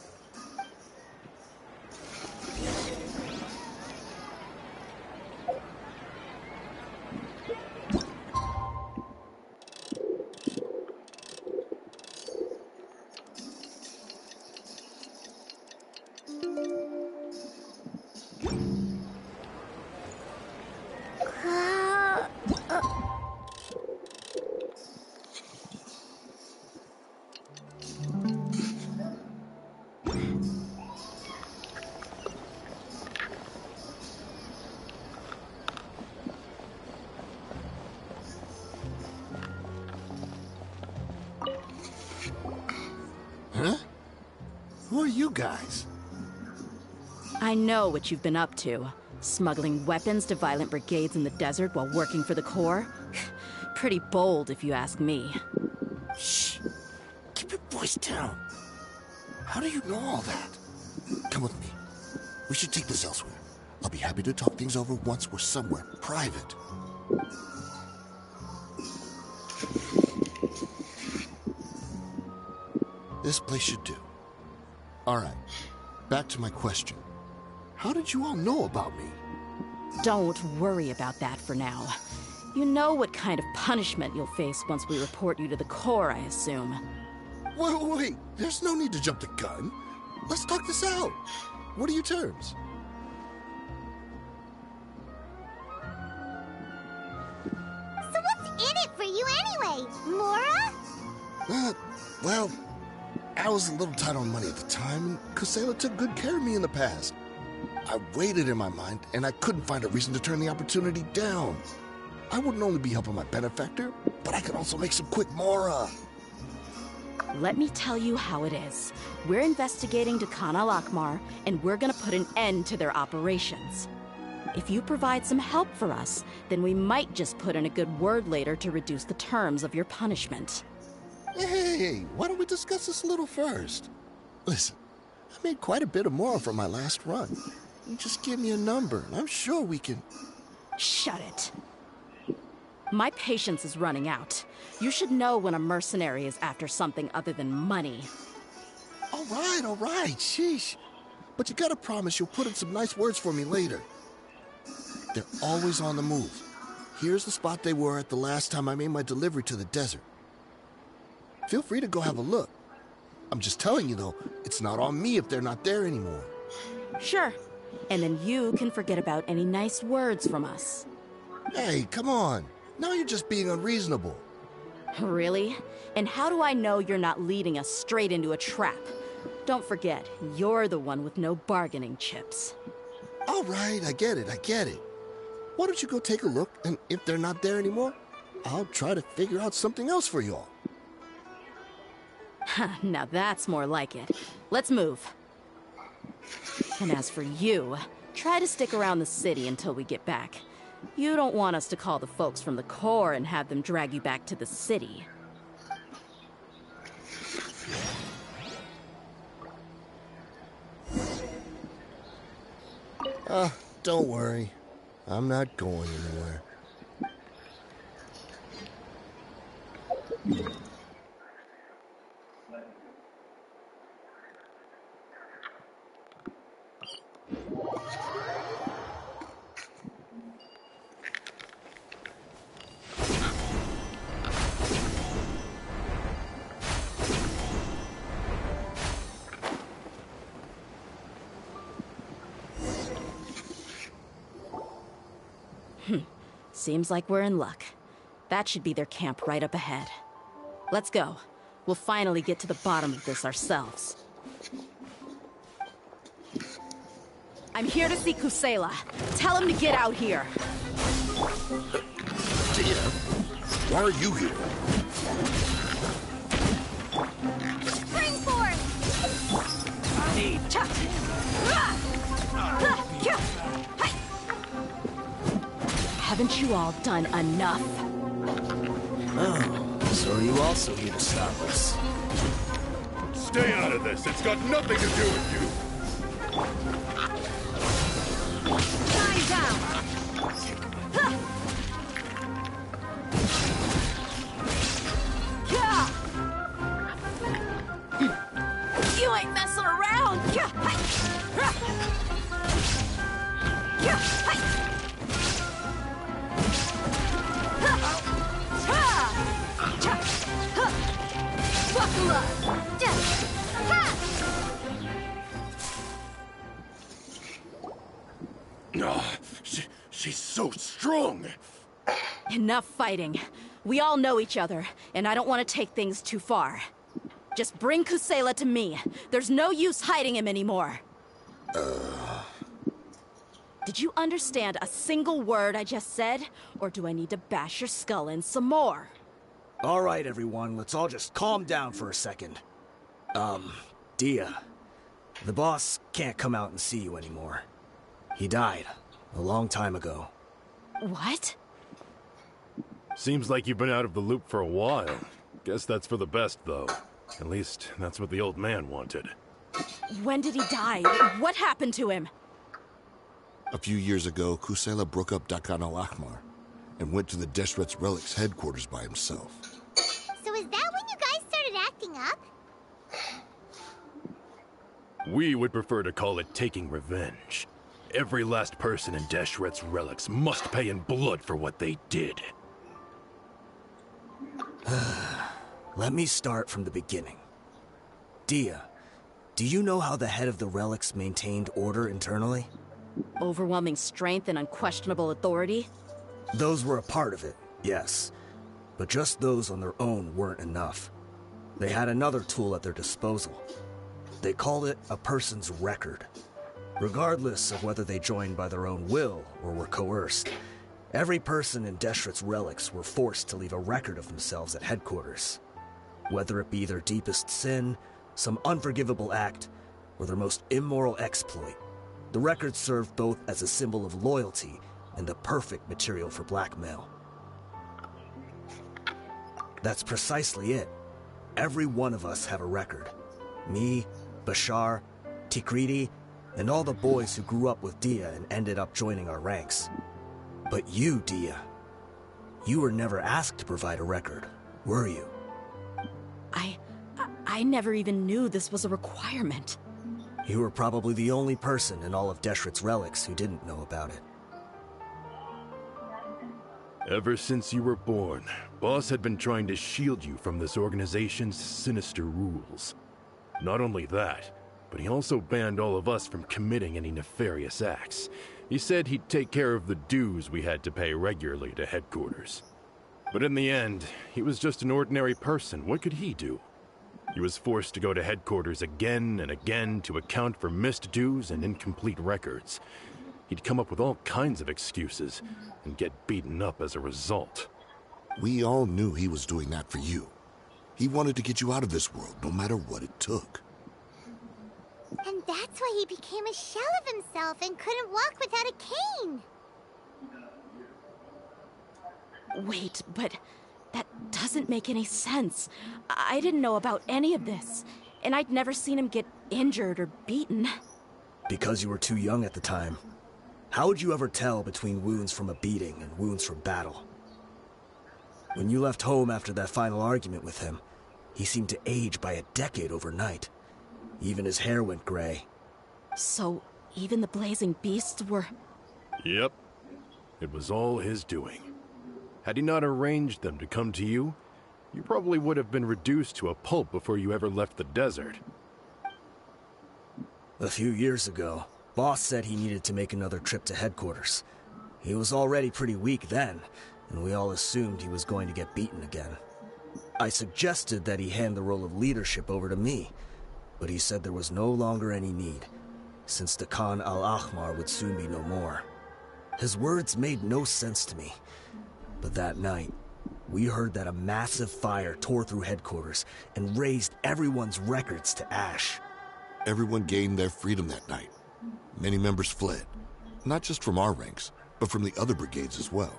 Huh? Who are you guys? I know what you've been up to. Smuggling weapons to violent brigades in the desert while working for the Corps? Pretty bold, if you ask me. Shh. Keep your voice down. How do you know all that? Come with me. We should take this elsewhere. I'll be happy to talk things over once we're somewhere private. This place should do. All right. Back to my question. How did you all know about me? Don't worry about that for now. You know what kind of punishment you'll face once we report you to the Corps, I assume. Wait. There's no need to jump the gun. Let's talk this out. What are your terms? So what's in it for you anyway, Mora? Well, I was a little tight on money at the time, and Kusela took good care of me in the past. I weighed it in my mind, and I couldn't find a reason to turn the opportunity down. I wouldn't only be helping my benefactor, but I could also make some quick Mora. Let me tell you how it is. We're investigating Dakan al-Akhmar, and we're gonna put an end to their operations. If you provide some help for us, then we might just put in a good word later to reduce the terms of your punishment. Hey, why don't we discuss this a little first? Listen, I made quite a bit of Mora from my last run. You just give me a number, and I'm sure we can... Shut it. My patience is running out. You should know when a mercenary is after something other than money. All right, sheesh. But you gotta promise you'll put in some nice words for me later. They're always on the move. Here's the spot they were at the last time I made my delivery to the desert. Feel free to go have a look. I'm just telling you, though, it's not on me if they're not there anymore. Sure. And then you can forget about any nice words from us. Hey, come on. Now you're just being unreasonable. Really? And how do I know you're not leading us straight into a trap? Don't forget, you're the one with no bargaining chips. All right, I get it. Why don't you go take a look, and if they're not there anymore, I'll try to figure out something else for y'all. Now that's more like it. Let's move. And as for you, try to stick around the city until we get back. You don't want us to call the folks from the Corps and have them drag you back to the city. Don't worry. I'm not going anywhere. Seems like we're in luck. That should be their camp right up ahead. Let's go. We'll finally get to the bottom of this ourselves. I'm here to see Kusela. Tell him to get out here. Dia, why are you here? Spring force! Haven't you all done enough? Oh, so are you also here to stop us? Stay out of this. It's got nothing to do with you. Time down! You ain't messing around! Buckle up! Oh, she's so strong. Enough fighting. We all know each other, and I don't want to take things too far. Just bring Kusela to me. There's no use hiding him anymore. Did you understand a single word I just said? Or do I need to bash your skull in some more? All right, everyone, let's all just calm down for a second. Dia, the boss can't come out and see you anymore. He died a long time ago. What? Seems like you've been out of the loop for a while. Guess that's for the best, though. At least, that's what the old man wanted. When did he die? What happened to him? A few years ago, Kusela broke up Dakan al-Akmar and went to the Deshret's Relics headquarters by himself. So is that when you guys started acting up? We would prefer to call it taking revenge. Every last person in Deshret's Relics must pay in blood for what they did. Let me start from the beginning. Dia, do you know how the head of the Relics maintained order internally? Overwhelming strength and unquestionable authority? Those were a part of it, yes. But just those on their own weren't enough. They had another tool at their disposal. They called it a person's record. Regardless of whether they joined by their own will or were coerced, every person in Deshret's Relics were forced to leave a record of themselves at headquarters. Whether it be their deepest sin, some unforgivable act, or their most immoral exploit, the record served both as a symbol of loyalty and the perfect material for blackmail. That's precisely it. Every one of us have a record. Me, Bashar, Tikriti, and all the boys who grew up with Dia and ended up joining our ranks. But you, Dia, you were never asked to provide a record, were you? I never even knew this was a requirement. You were probably the only person in all of Deshret's Relics who didn't know about it. Ever since you were born, Boss had been trying to shield you from this organization's sinister rules. Not only that, but he also banned all of us from committing any nefarious acts. He said he'd take care of the dues we had to pay regularly to headquarters. But in the end, he was just an ordinary person. What could he do? He was forced to go to headquarters again and again to account for missed dues and incomplete records. He'd come up with all kinds of excuses and get beaten up as a result. We all knew he was doing that for you. He wanted to get you out of this world, no matter what it took. And that's why he became a shell of himself and couldn't walk without a cane. Wait, but that doesn't make any sense. I didn't know about any of this, and I'd never seen him get injured or beaten. Because you were too young at the time. How would you ever tell between wounds from a beating and wounds from battle? When you left home after that final argument with him, he seemed to age by a decade overnight. Even his hair went gray. So, even the blazing beasts were... Yep. It was all his doing. Had he not arranged them to come to you, you probably would have been reduced to a pulp before you ever left the desert. A few years ago, Boss said he needed to make another trip to headquarters. He was already pretty weak then, and we all assumed he was going to get beaten again. I suggested that he hand the role of leadership over to me, but he said there was no longer any need, since the Khan al-Ahmar would soon be no more. His words made no sense to me, but that night, we heard that a massive fire tore through headquarters and razed everyone's records to ash. Everyone gained their freedom that night. Many members fled, not just from our ranks, but from the other brigades as well.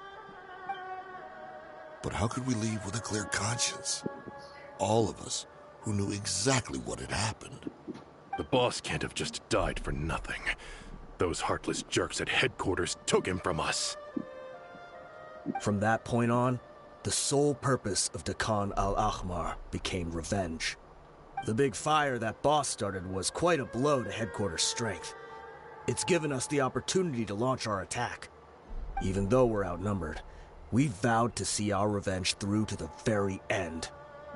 But how could we leave with a clear conscience? All of us who knew exactly what had happened. The boss can't have just died for nothing. Those heartless jerks at headquarters took him from us. From that point on, the sole purpose of the Khan al-Ahmar became revenge. The big fire that boss started was quite a blow to headquarters' strength. It's given us the opportunity to launch our attack. Even though we're outnumbered, we vowed to see our revenge through to the very end.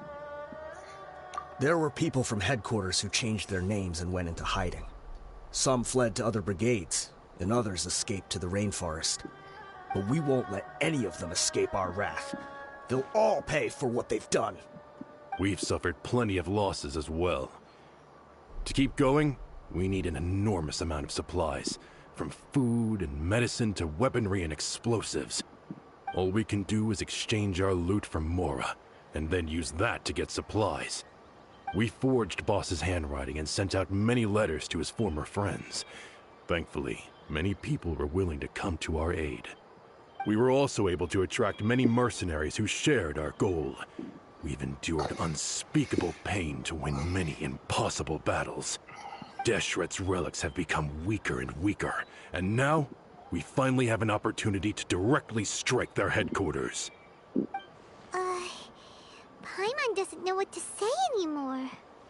There were people from headquarters who changed their names and went into hiding. Some fled to other brigades, and others escaped to the rainforest. But we won't let any of them escape our wrath. They'll all pay for what they've done. We've suffered plenty of losses as well. To keep going, we need an enormous amount of supplies, from food and medicine to weaponry and explosives. All we can do is exchange our loot from Mora, and then use that to get supplies. We forged Boss's handwriting and sent out many letters to his former friends. Thankfully, many people were willing to come to our aid. We were also able to attract many mercenaries who shared our goal. We've endured unspeakable pain to win many impossible battles. Deshret's relics have become weaker and weaker, and now we finally have an opportunity to directly strike their headquarters. Paimon doesn't know what to say anymore.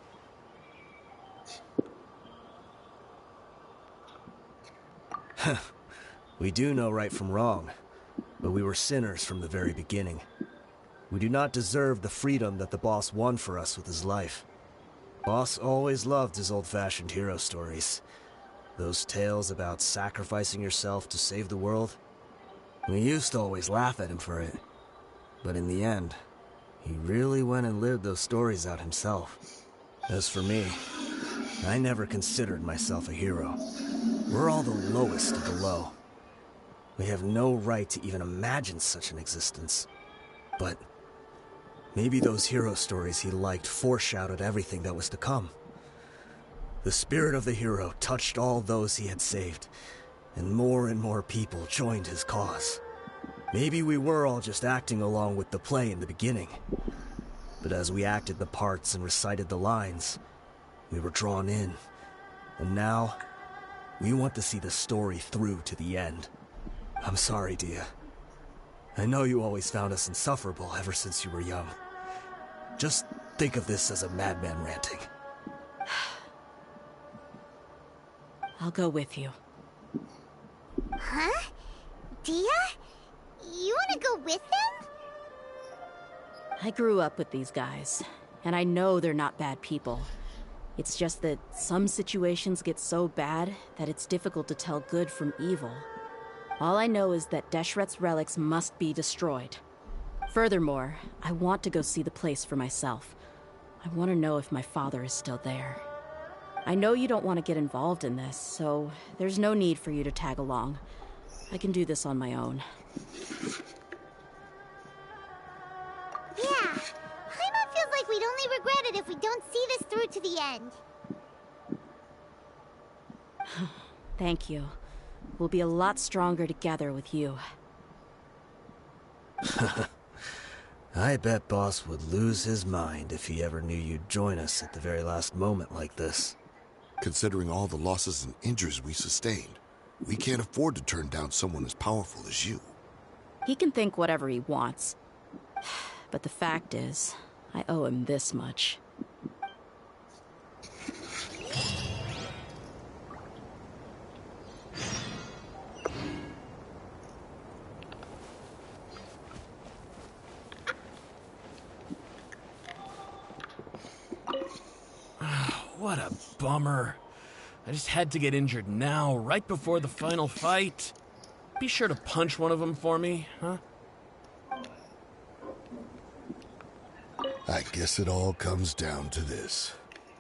We do know right from wrong, but we were sinners from the very beginning. We do not deserve the freedom that the boss won for us with his life. Boss always loved his old-fashioned hero stories. Those tales about sacrificing yourself to save the world. We used to always laugh at him for it. But in the end, he really went and lived those stories out himself. As for me, I never considered myself a hero. We're all the lowest of the low. We have no right to even imagine such an existence. But maybe those hero stories he liked foreshadowed everything that was to come. The spirit of the hero touched all those he had saved, and more people joined his cause. Maybe we were all just acting along with the play in the beginning. But as we acted the parts and recited the lines, we were drawn in. And now, we want to see the story through to the end. I'm sorry, Dia. I know you always found us insufferable ever since you were young. Just think of this as a madman ranting. I'll go with you. Huh? Dia? You want to go with them? I grew up with these guys, and I know they're not bad people. It's just that some situations get so bad that it's difficult to tell good from evil. All I know is that Deshret's relics must be destroyed. Furthermore, I want to go see the place for myself. I want to know if my father is still there. I know you don't want to get involved in this, so there's no need for you to tag along. I can do this on my own. Yeah, Paimon feels like we'd only regret it if we don't see this through to the end. Thank you. We'll be a lot stronger together with you. I bet Boss would lose his mind if he ever knew you'd join us at the very last moment like this. Considering all the losses and injuries we sustained, we can't afford to turn down someone as powerful as you. He can think whatever he wants. But the fact is, I owe him this much. What a bummer. I just had to get injured now, right before the final fight. be sure to punch one of them for me, huh? I guess it all comes down to this.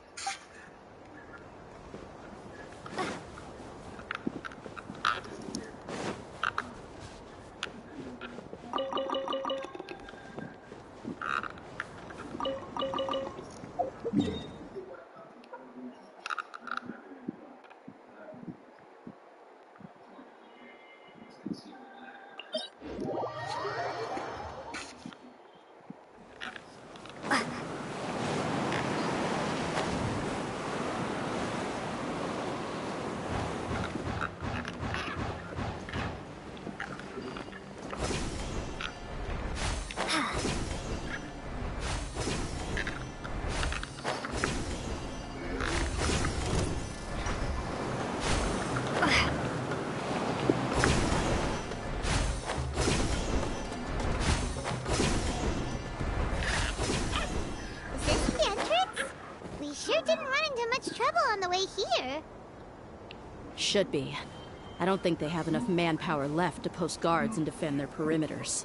Should be. I don't think they have enough manpower left to post guards and defend their perimeters.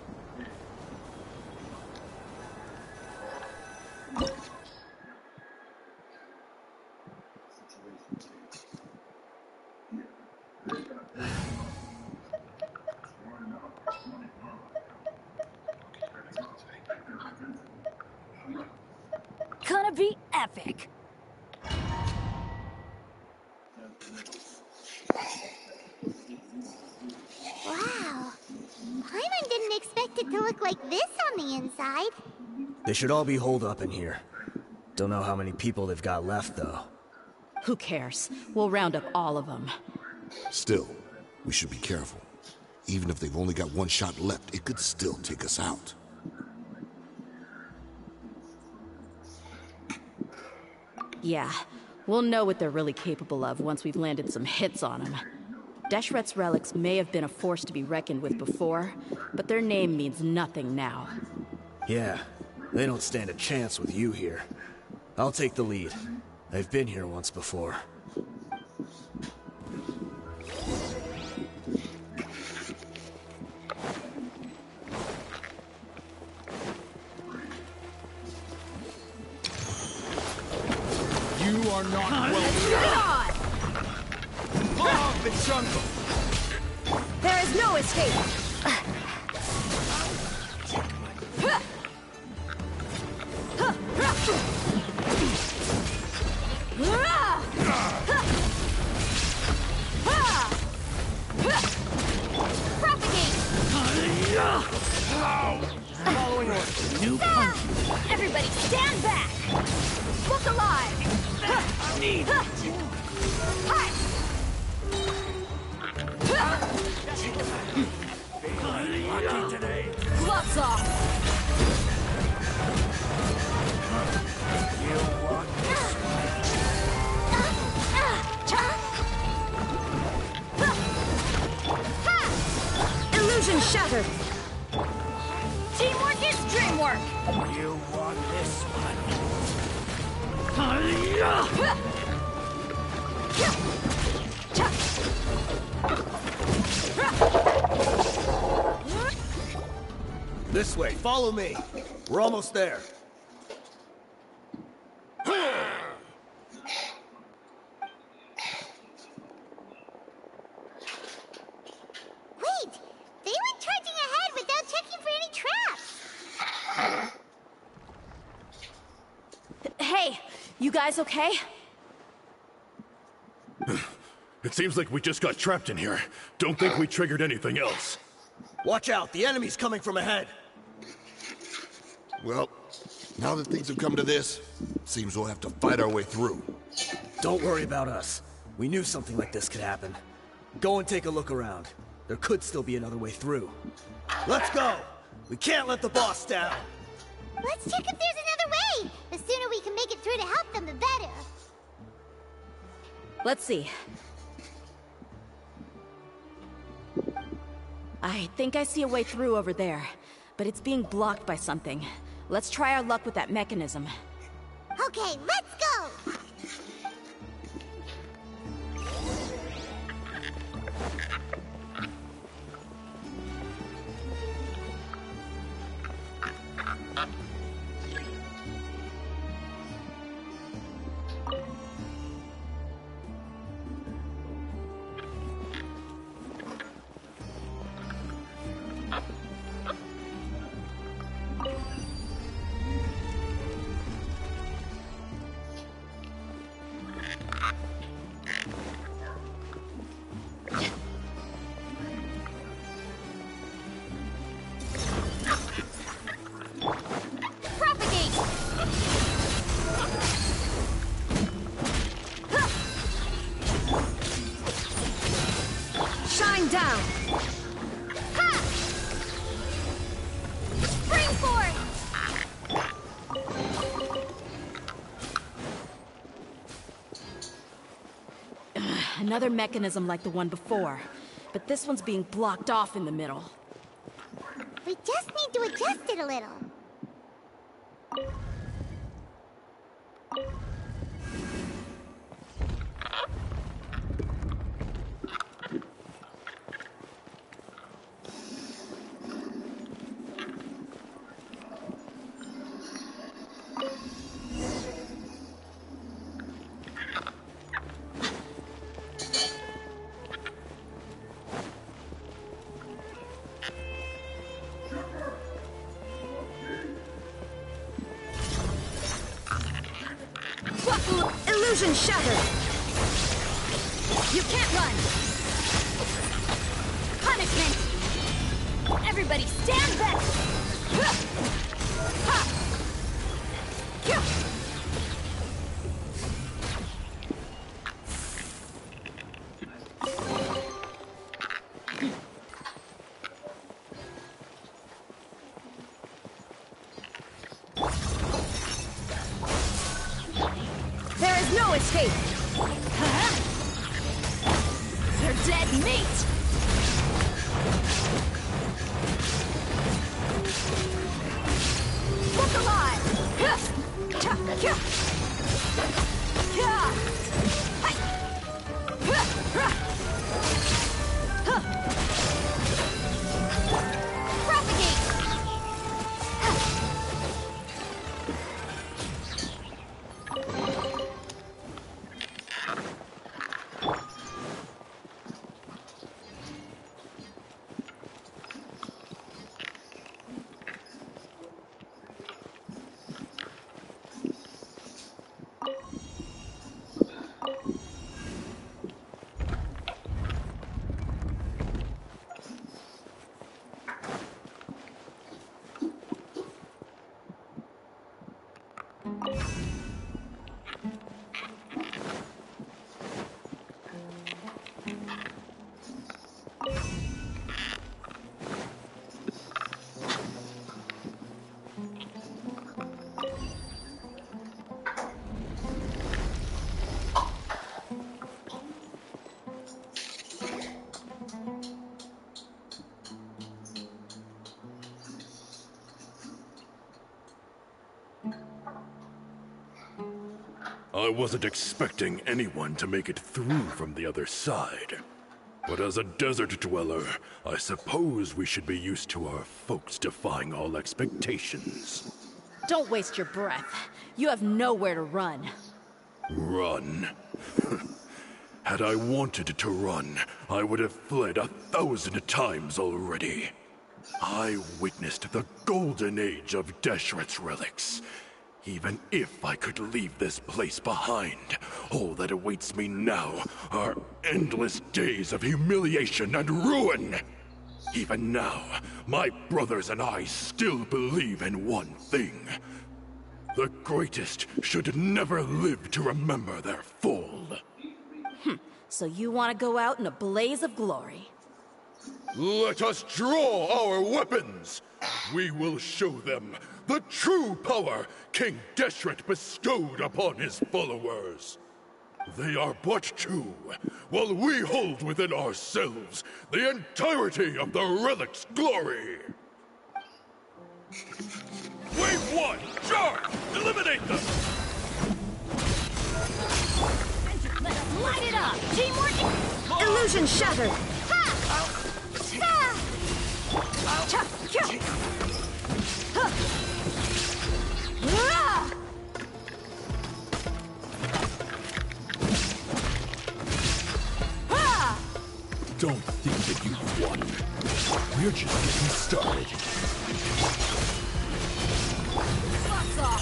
Gonna be epic. Wow. Paimon didn't expect it to look like this on the inside. They should all be holed up in here. Don't know how many people they've got left, though. Who cares? We'll round up all of them. Still, we should be careful. Even if they've only got one shot left, it could still take us out. Yeah, we'll know what they're really capable of once we've landed some hits on them. Deshret's relics may have been a force to be reckoned with before, but their name means nothing now. Yeah, they don't stand a chance with you here. I'll take the lead. I've been here once before. You are not welcome. Law of the jungle. There is no escape. Following orders. New punch. Everybody stand back. Look alive. Need. Hi. Lucky today. Gloves off. You want this? Illusion shattered. Teamwork is dreamwork. You want this one? This way, follow me. We're almost there. Wait! They went charging ahead without checking for any traps! Hey, you guys okay? It seems like we just got trapped in here. Don't think we triggered anything else. Watch out, the enemy's coming from ahead. Well, now that things have come to this, seems we'll have to fight our way through. Don't worry about us. We knew something like this could happen. Go and take a look around. There could still be another way through. Let's go! We can't let the boss down! Let's check if there's another way! The sooner we can make it through to help them, the better. Let's see. I think I see a way through over there, but it's being blocked by something. Let's try our luck with that mechanism. Okay, let's go! Another mechanism like the one before, but this one's being blocked off in the middle. We just need to adjust it a little. Illusion shattered! You can't run! Punishment! Everybody stand back! There is no escape! They're dead meat! Look alive! Propagate! I wasn't expecting anyone to make it through from the other side. But as a desert dweller, I suppose we should be used to our folks defying all expectations. Don't waste your breath. You have nowhere to run. Run? Had I wanted to run, I would have fled 1,000 times already. I witnessed the golden age of Deshret's relics. Even if I could leave this place behind, all that awaits me now are endless days of humiliation and ruin. Even now, my brothers and I still believe in one thing. The greatest should never live to remember their fall. So you want to go out in a blaze of glory? Let us draw our weapons! We will show them the true power King Deshret bestowed upon his followers. They are but two, while we hold within ourselves the entirety of the relic's glory. Wave one, charge! Eliminate them! Let us light it up! Teamwork! Illusion shattered! Don't think that you've won. We're just getting started. Spots off!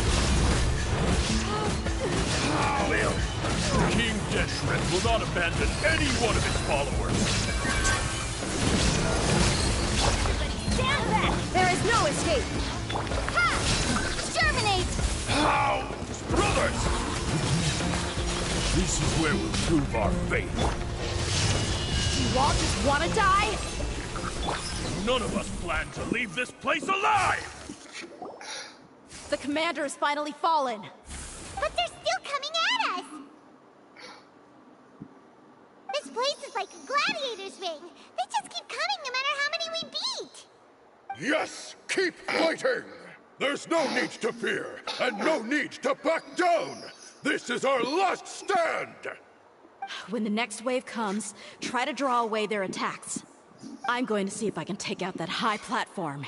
King Deshret will not abandon any one of his followers. Stand back! There is no escape! Ha! Exterminate! How? Brothers! This is where we'll prove our faith. You all just want to die? None of us plan to leave this place alive! The commander has finally fallen. But they're still coming at us! Yes, keep fighting! There's no need to fear, and no need to back down! This is our last stand! When the next wave comes, try to draw away their attacks. I'm going to see if I can take out that high platform.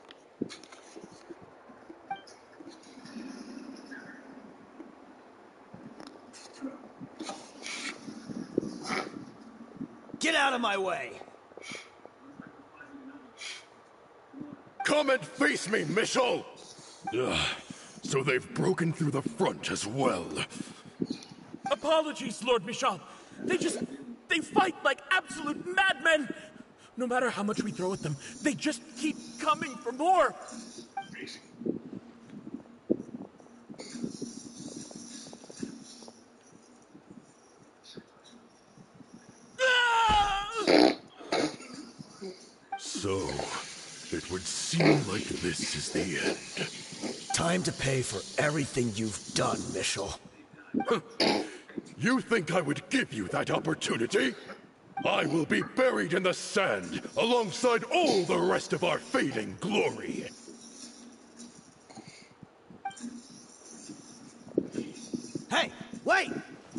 Get out of my way! Come and face me, Mitchell! So they've broken through the front as well. Apologies, Lord Michal. They fight like absolute madmen! No matter how much we throw at them, they just keep coming for more! So, it would seem like this is the end. Time to pay for everything you've done, Mitchell. You think I would give you that opportunity? I will be buried in the sand alongside all the rest of our fading glory. Hey, wait!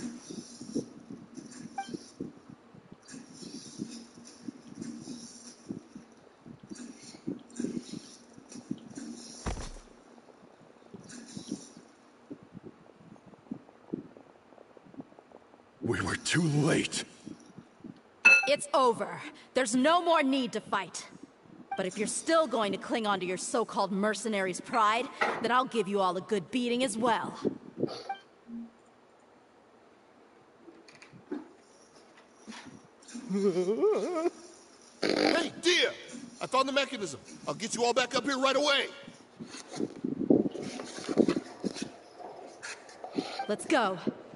We were too late. It's over. There's no more need to fight. But if you're still going to cling on to your so-called mercenary's pride, then I'll give you all a good beating as well. Hey, dear! I found the mechanism. I'll get you all back up here right away. Let's go.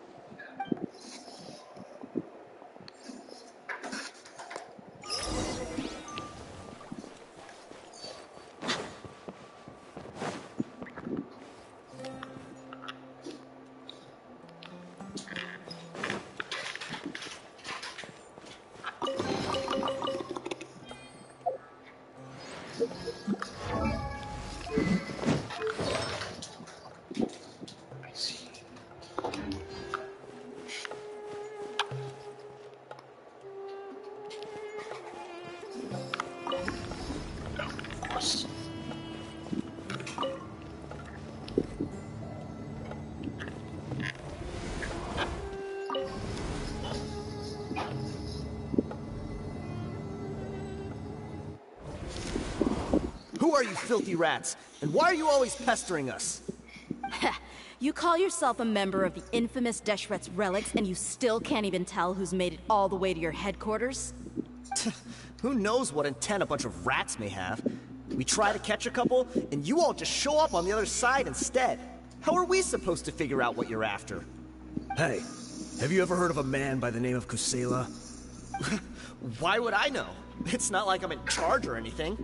Who are you filthy rats? And why are you always pestering us? You call yourself a member of the infamous Deshret's relics, and you still can't even tell who's made it all the way to your headquarters? Who knows what intent a bunch of rats may have? We try to catch a couple, and you all just show up on the other side instead. How are we supposed to figure out what you're after? Hey, have you ever heard of a man by the name of Kusela? Why would I know? It's not like I'm in charge or anything.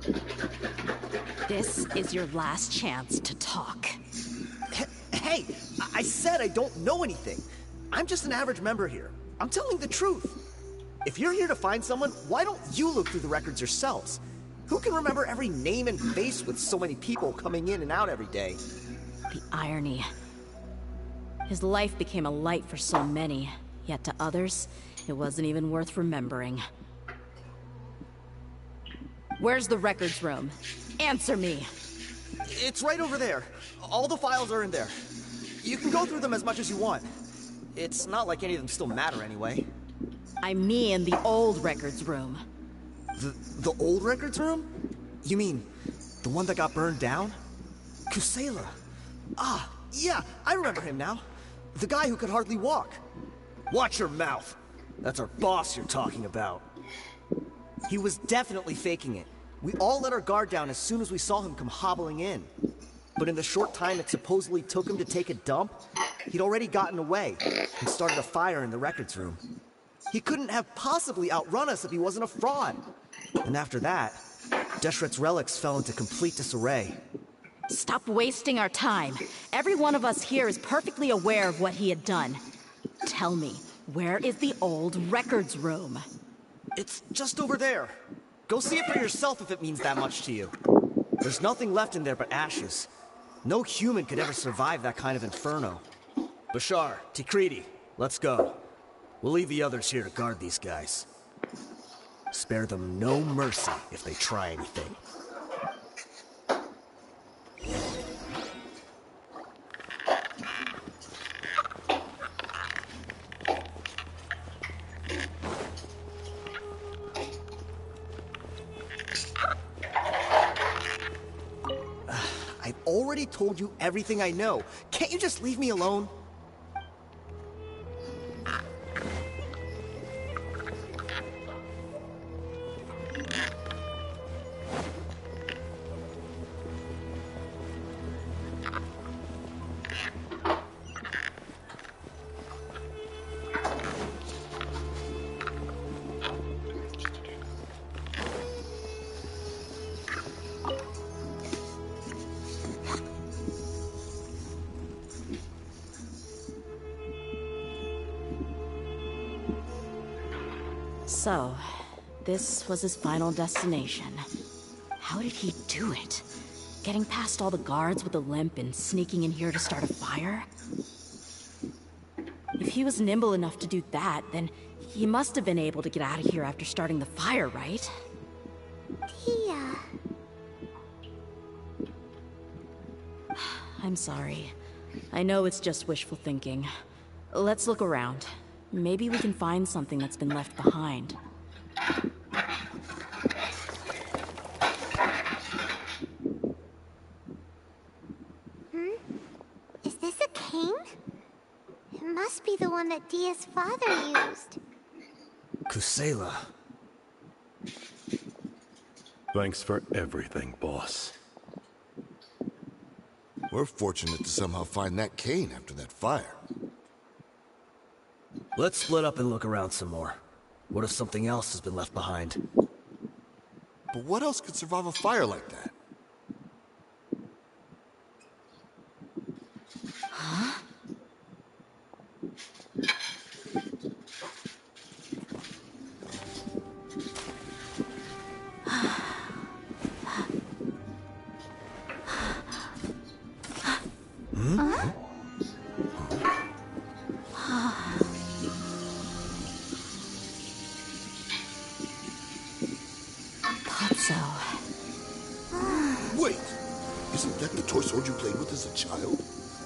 This is your last chance to talk. Hey, I said I don't know anything. I'm just an average member here. I'm telling the truth. If you're here to find someone, why don't you look through the records yourselves? Who can remember every name and face with so many people coming in and out every day? The irony. His life became a light for so many, yet to others, it wasn't even worth remembering. Where's the records room? Answer me! It's right over there. All the files are in there. You can go through them as much as you want. It's not like any of them still matter anyway. I mean the old records room. The old records room? You mean the one that got burned down? Kusela. Ah, yeah, I remember him now. The guy who could hardly walk. Watch your mouth. That's our boss you're talking about. He was definitely faking it. We all let our guard down as soon as we saw him come hobbling in. But in the short time it supposedly took him to take a dump, he'd already gotten away and started a fire in the records room. He couldn't have possibly outrun us if he wasn't a fraud. And after that, Deshret's relics fell into complete disarray. Stop wasting our time. Every one of us here is perfectly aware of what he had done. Tell me, where is the old records room? It's just over there. Go see it for yourself if it means that much to you. There's nothing left in there but ashes. No human could ever survive that kind of inferno. Bashar, Tikriti, let's go. We'll leave the others here to guard these guys. Spare them no mercy if they try anything. I've already told you everything I know. Can't you just leave me alone? So, this was his final destination. How did he do it? Getting past all the guards with a limp and sneaking in here to start a fire? If he was nimble enough to do that, then he must have been able to get out of here after starting the fire, right? I'm sorry. I know it's just wishful thinking. Let's look around. Maybe we can find something that's been left behind. Is this a cane? It must be the one that Dia's father used. Kusela. Thanks for everything, boss. We're fortunate to somehow find that cane after that fire. Let's split up and look around some more. What if something else has been left behind? But what else could survive a fire like that? Huh? Wait! Isn't that the toy sword you played with as a child?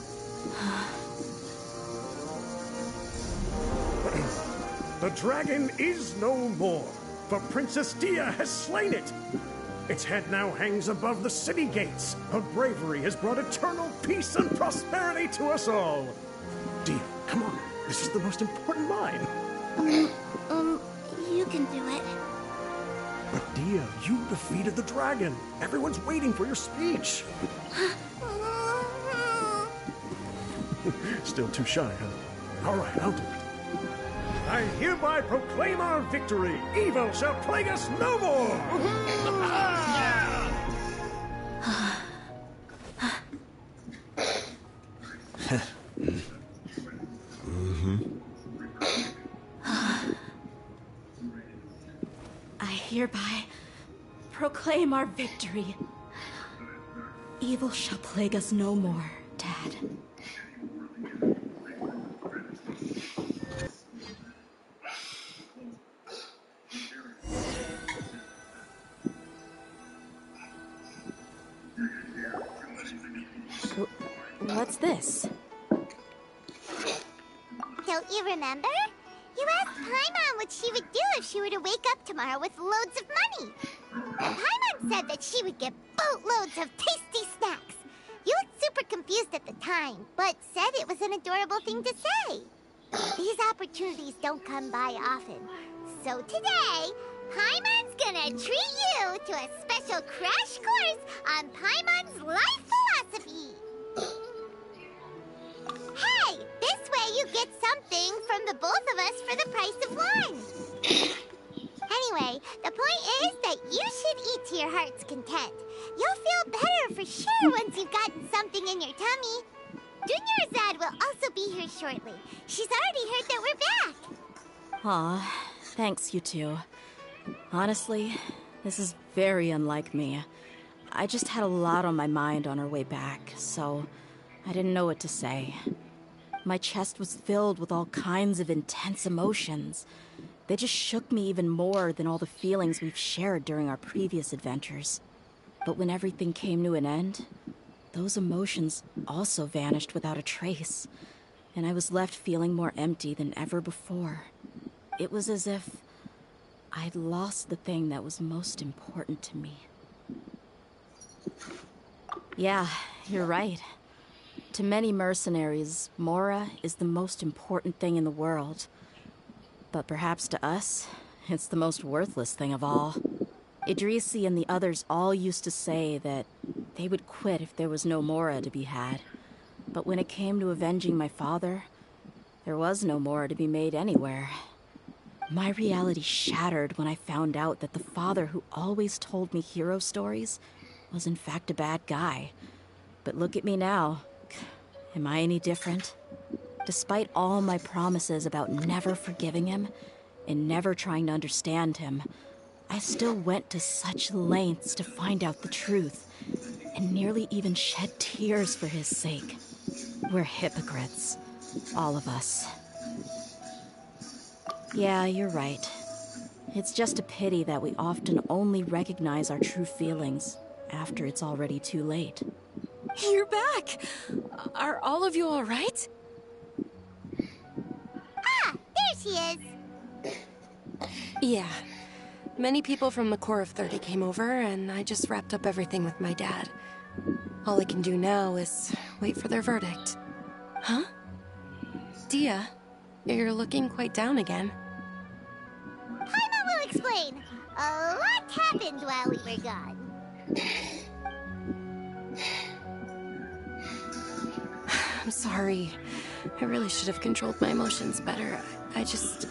The dragon is no more, for Princess Dia has slain it. Its head now hangs above the city gates. Her bravery has brought eternal peace and prosperity to us all. Dia, come on. This is the most important line. You can do it. But Dia, you defeated the dragon. Everyone's waiting for your speech. Still too shy, huh? All right, I'll do it. I hereby proclaim our victory. Evil shall plague us no more. I hereby proclaim our victory. Evil shall plague us no more, Dad. What's this? Don't you remember? You asked Paimon what she would do if she were to wake up tomorrow with loads of money. Paimon said that she would get boatloads of tasty snacks. You looked super confused at the time, but said it was an adorable thing to say. These opportunities don't come by often. So today, Paimon's gonna treat you to a special crash course on Paimon's life philosophy. Hey, this way you get something from the both of us for the price of one. Anyway, the point is that you should eat to your heart's content. You'll feel better for sure once you've gotten something in your tummy. Dunyarzad will also be here shortly. She's already heard that we're back. Aw, thanks, you two. Honestly, This is very unlike me. I just had a lot on my mind on our way back, so I didn't know what to say. My chest was filled with all kinds of intense emotions. They just shook me even more than all the feelings we've shared during our previous adventures. But when everything came to an end, those emotions also vanished without a trace, and I was left feeling more empty than ever before. It was as if I'd lost the thing that was most important to me. Yeah, you're right. To many mercenaries, Mora is the most important thing in the world. But perhaps to us, it's the most worthless thing of all. Idrisi and the others all used to say that they would quit if there was no Mora to be had. But when it came to avenging my father, there was no Mora to be made anywhere. My reality shattered when I found out that the father who always told me hero stories was in fact a bad guy. But look at me now. Am I any different? Despite all my promises about never forgiving him and never trying to understand him, I still went to such lengths to find out the truth, and nearly even shed tears for his sake. We're hypocrites, all of us. Yeah, you're right. It's just a pity that we often only recognize our true feelings after it's already too late. You're back! Are all of you all right? Ah, there she is! Yeah. Many people from the Corps of 30 came over, and I just wrapped up everything with my dad. All I can do now is wait for their verdict. Huh? Dia, you're looking quite down again. Paimon will explain. A lot happened while we were gone. I'm sorry. I really should have controlled my emotions better. I just...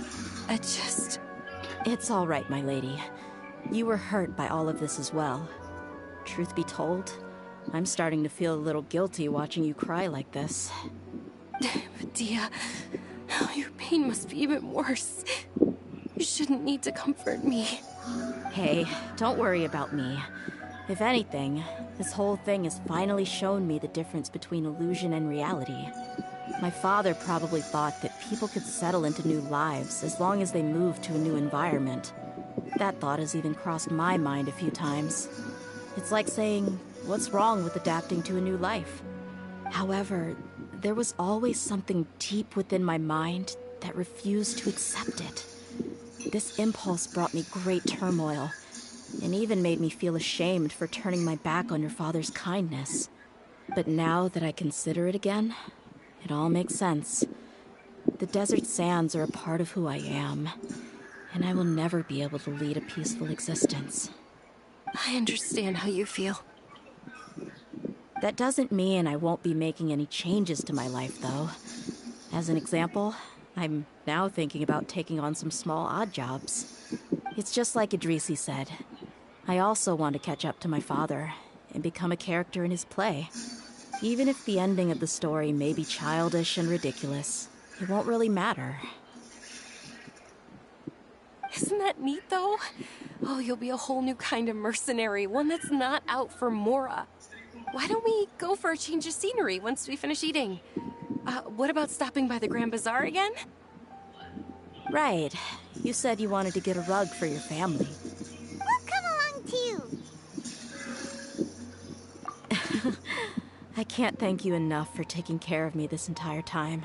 It's all right, my lady. You were hurt by all of this as well. Truth be told, I'm starting to feel a little guilty watching you cry like this. But Dia, your pain must be even worse. You shouldn't need to comfort me. Hey, don't worry about me. If anything, this whole thing has finally shown me the difference between illusion and reality. My father probably thought that people could settle into new lives as long as they moved to a new environment. That thought has even crossed my mind a few times. It's like saying, what's wrong with adapting to a new life? However, there was always something deep within my mind that refused to accept it. This impulse brought me great turmoil, and even made me feel ashamed for turning my back on your father's kindness. But now that I consider it again, it all makes sense. The desert sands are a part of who I am, and I will never be able to lead a peaceful existence. I understand how you feel. That doesn't mean I won't be making any changes to my life, though. As an example, I'm now thinking about taking on some small odd jobs. It's just like Idrisi said. I also want to catch up to my father and become a character in his play. Even if the ending of the story may be childish and ridiculous, it won't really matter. Isn't that neat, though? Oh, you'll be a whole new kind of mercenary, one that's not out for Mora. Why don't we go for a change of scenery once we finish eating? What about stopping by the Grand Bazaar again? Right. You said you wanted to get a rug for your family. We'll come along too. I can't thank you enough for taking care of me this entire time.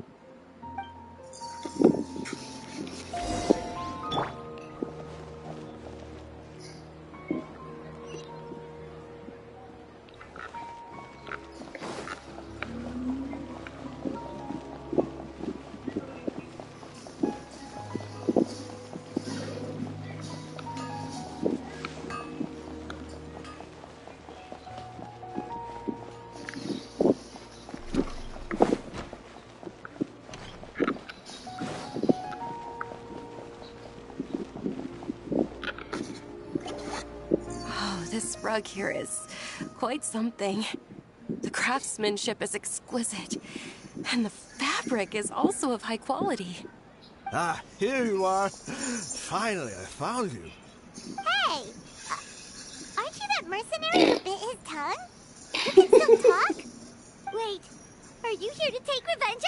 This rug here is quite something. The craftsmanship is exquisite, and the fabric is also of high quality. Ah, here you are. Finally, I found you. Hey, mercenary who bit his tongue? You can still talk? Wait, are you here to take revenge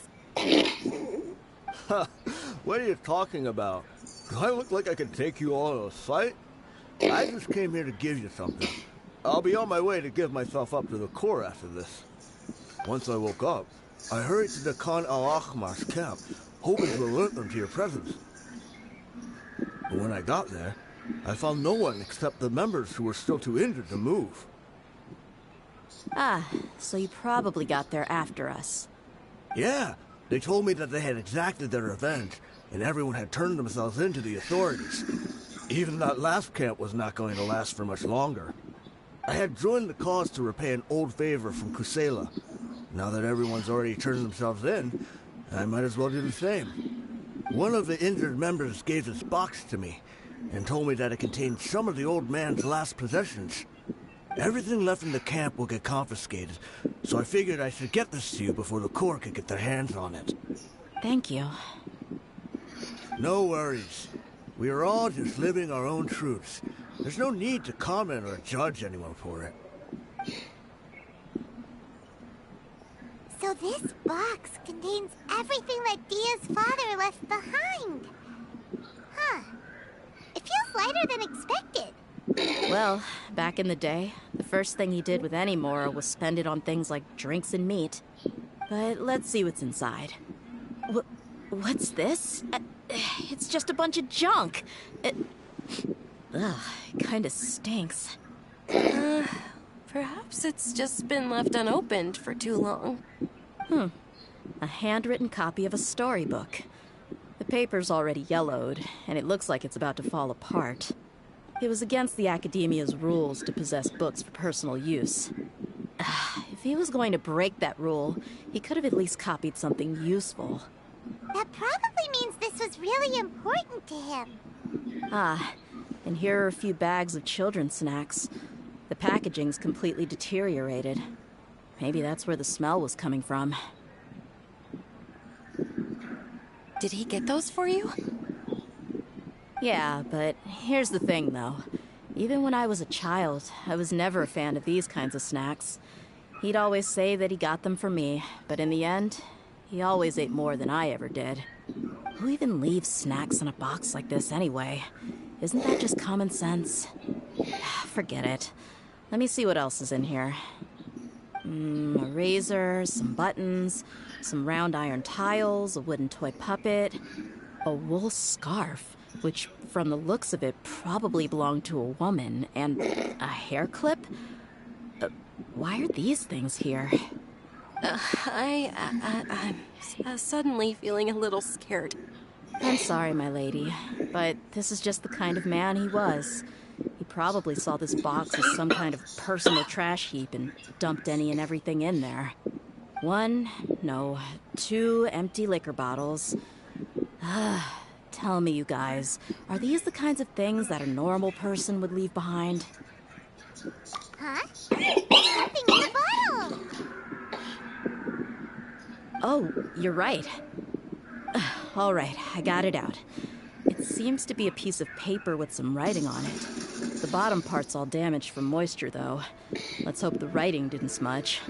on us? What are you talking about? Do I look like I can take you all to a fight? I just came here to give you something. I'll be on my way to give myself up to the Corps after this. Once I woke up, I hurried to the Khan al-Akhmar's camp, hoping to alert them to your presence. But when I got there, I found no one except the members who were still too injured to move. Ah, so you probably got there after us. Yeah, they told me that they had exacted their revenge, and everyone had turned themselves in to the authorities. Even that last camp was not going to last for much longer. I had joined the cause to repay an old favor from Kusela. Now that everyone's already turned themselves in, I might as well do the same. One of the injured members gave this box to me, and told me that it contained some of the old man's last possessions. Everything left in the camp will get confiscated, so I figured I should get this to you before the Corps could get their hands on it. Thank you. No worries. We are all just living our own truths. There's no need to comment or judge anyone for it. So this box contains everything that Dia's father left behind. Huh. It feels lighter than expected. Well, back in the day, the first thing he did with any moral was spend it on things like drinks and meat. But let's see what's inside. What's this? It's just a bunch of junk. It kinda stinks. Perhaps it's just been left unopened for too long. A handwritten copy of a storybook. The paper's already yellowed, and it looks like it's about to fall apart. It was against the Academia's rules to possess books for personal use. If he was going to break that rule, he could have at least copied something useful. That probably means this was really important to him. And here are a few bags of children's snacks. The packaging's completely deteriorated. Maybe that's where the smell was coming from. Did he get those for you? Yeah, but here's the thing, though. Even when I was a child, I was never a fan of these kinds of snacks. He'd always say that he got them for me, but in the end, he always ate more than I ever did. Who even leaves snacks in a box like this anyway? Isn't that just common sense? Forget it. Let me see what else is in here. A razor, some buttons, some round iron tiles, a wooden toy puppet, a wool scarf, which, from the looks of it, probably belonged to a woman, and a hair clip? Why are these things here? I'm suddenly feeling a little scared. I'm sorry, my lady, but this is just the kind of man he was. He probably saw this box as some kind of personal trash heap and dumped any and everything in there. 2 empty liquor bottles. Tell me, you guys, are these the kinds of things that a normal person would leave behind? Huh? There's something in the bottle! Oh, you're right. All right, I got it out. It seems to be a piece of paper with some writing on it. The bottom part's all damaged from moisture, though. Let's hope the writing didn't smudge.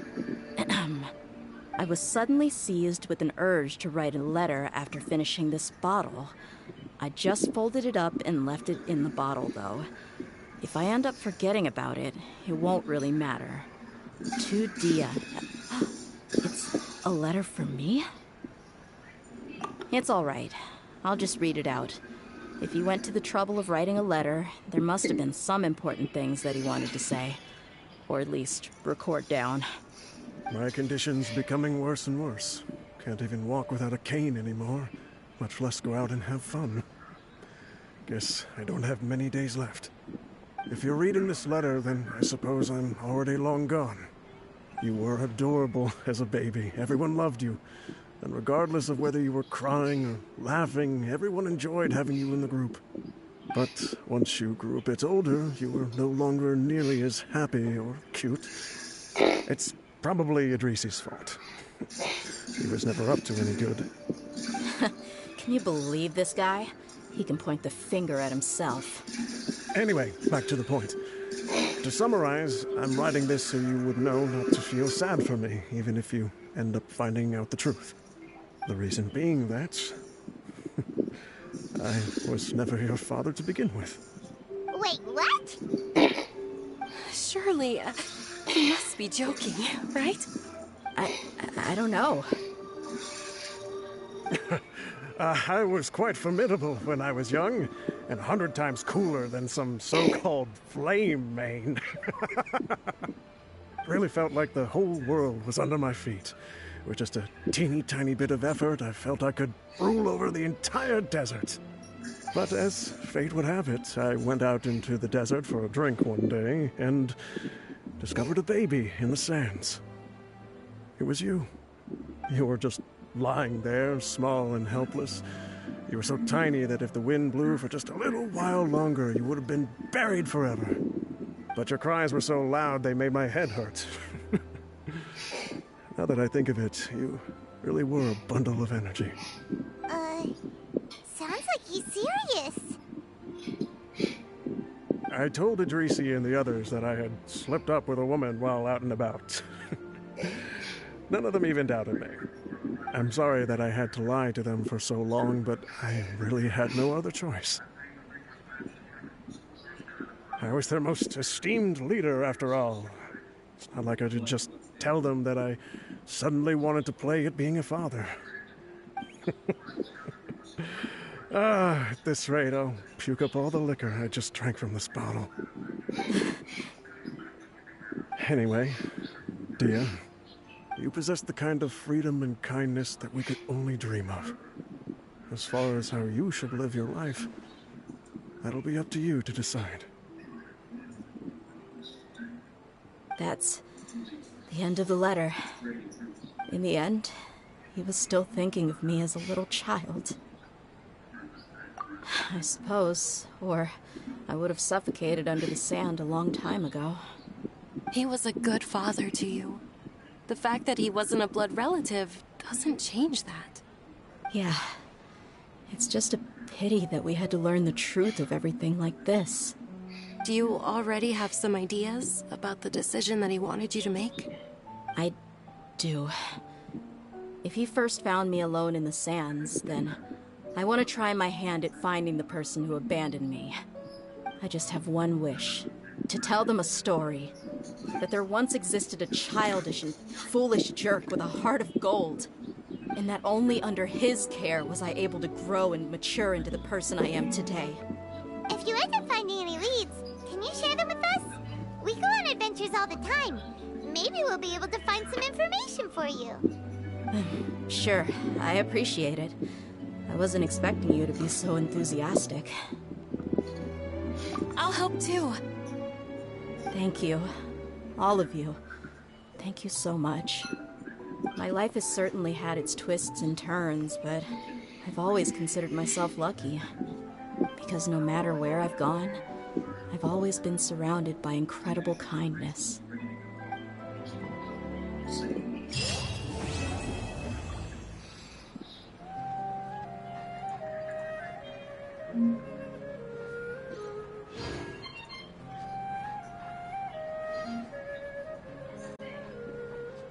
I was suddenly seized with an urge to write a letter after finishing this bottle. I just folded it up and left it in the bottle, though. If I end up forgetting about it, it won't really matter. To Dia. It's a letter for me? It's all right. I'll just read it out. If he went to the trouble of writing a letter, there must have been some important things that he wanted to say. Or at least record down. My condition's becoming worse and worse. Can't even walk without a cane anymore, much less go out and have fun. Guess I don't have many days left. If you're reading this letter, then I suppose I'm already long gone. You were adorable as a baby. Everyone loved you. And regardless of whether you were crying or laughing, everyone enjoyed having you in the group. But once you grew a bit older, you were no longer nearly as happy or cute. It's probably Idrisi's fault. He was never up to any good. Can you believe this guy? He can point the finger at himself. Anyway, back to the point. to summarize, I'm writing this so you would know not to feel sad for me, even if you end up finding out the truth. The reason being that I was never your father to begin with. Wait, what? Surely, you must be joking, right? I don't know. I was quite formidable when I was young, and 100 times cooler than some so-called flame main. Really felt like the whole world was under my feet. With just a teeny tiny bit of effort, I felt I could rule over the entire desert. But as fate would have it, I went out into the desert for a drink one day and discovered a baby in the sands. It was you. You were just lying there, small and helpless. You were so tiny that if the wind blew for just a little while longer, you would have been buried forever. But your cries were so loud they made my head hurt. Now that I think of it, you really were a bundle of energy. Sounds like he's serious. I told Idrisi and the others that I had slipped up with a woman while out and about. None of them even doubted me. I'm sorry that I had to lie to them for so long, but I really had no other choice. I was their most esteemed leader, after all. It's not like I could just tell them that I suddenly wanted to play at being a father. At this rate, I'll puke up all the liquor I just drank from this bottle. Anyway, Dia, you possess the kind of freedom and kindness that we could only dream of. As far as how you should live your life, that'll be up to you to decide. That's the end of the letter. In the end, he was still thinking of me as a little child. I suppose, or I would have suffocated under the sand a long time ago. He was a good father to you. The fact that he wasn't a blood relative doesn't change that. Yeah. It's just a pity that we had to learn the truth of everything like this. Do you already have some ideas about the decision that he wanted you to make? I do. If he first found me alone in the sands, then I want to try my hand at finding the person who abandoned me. I just have one wish. To tell them a story. That there once existed a childish and foolish jerk with a heart of gold. And that only under his care was I able to grow and mature into the person I am today. If you end up finding any leads, can you share them with us? We go on adventures all the time. Maybe we'll be able to find some information for you. Sure, I appreciate it. I wasn't expecting you to be so enthusiastic. I'll help too. Thank you. All of you. Thank you so much. My life has certainly had its twists and turns, but I've always considered myself lucky. Because no matter where I've gone, I've always been surrounded by incredible kindness.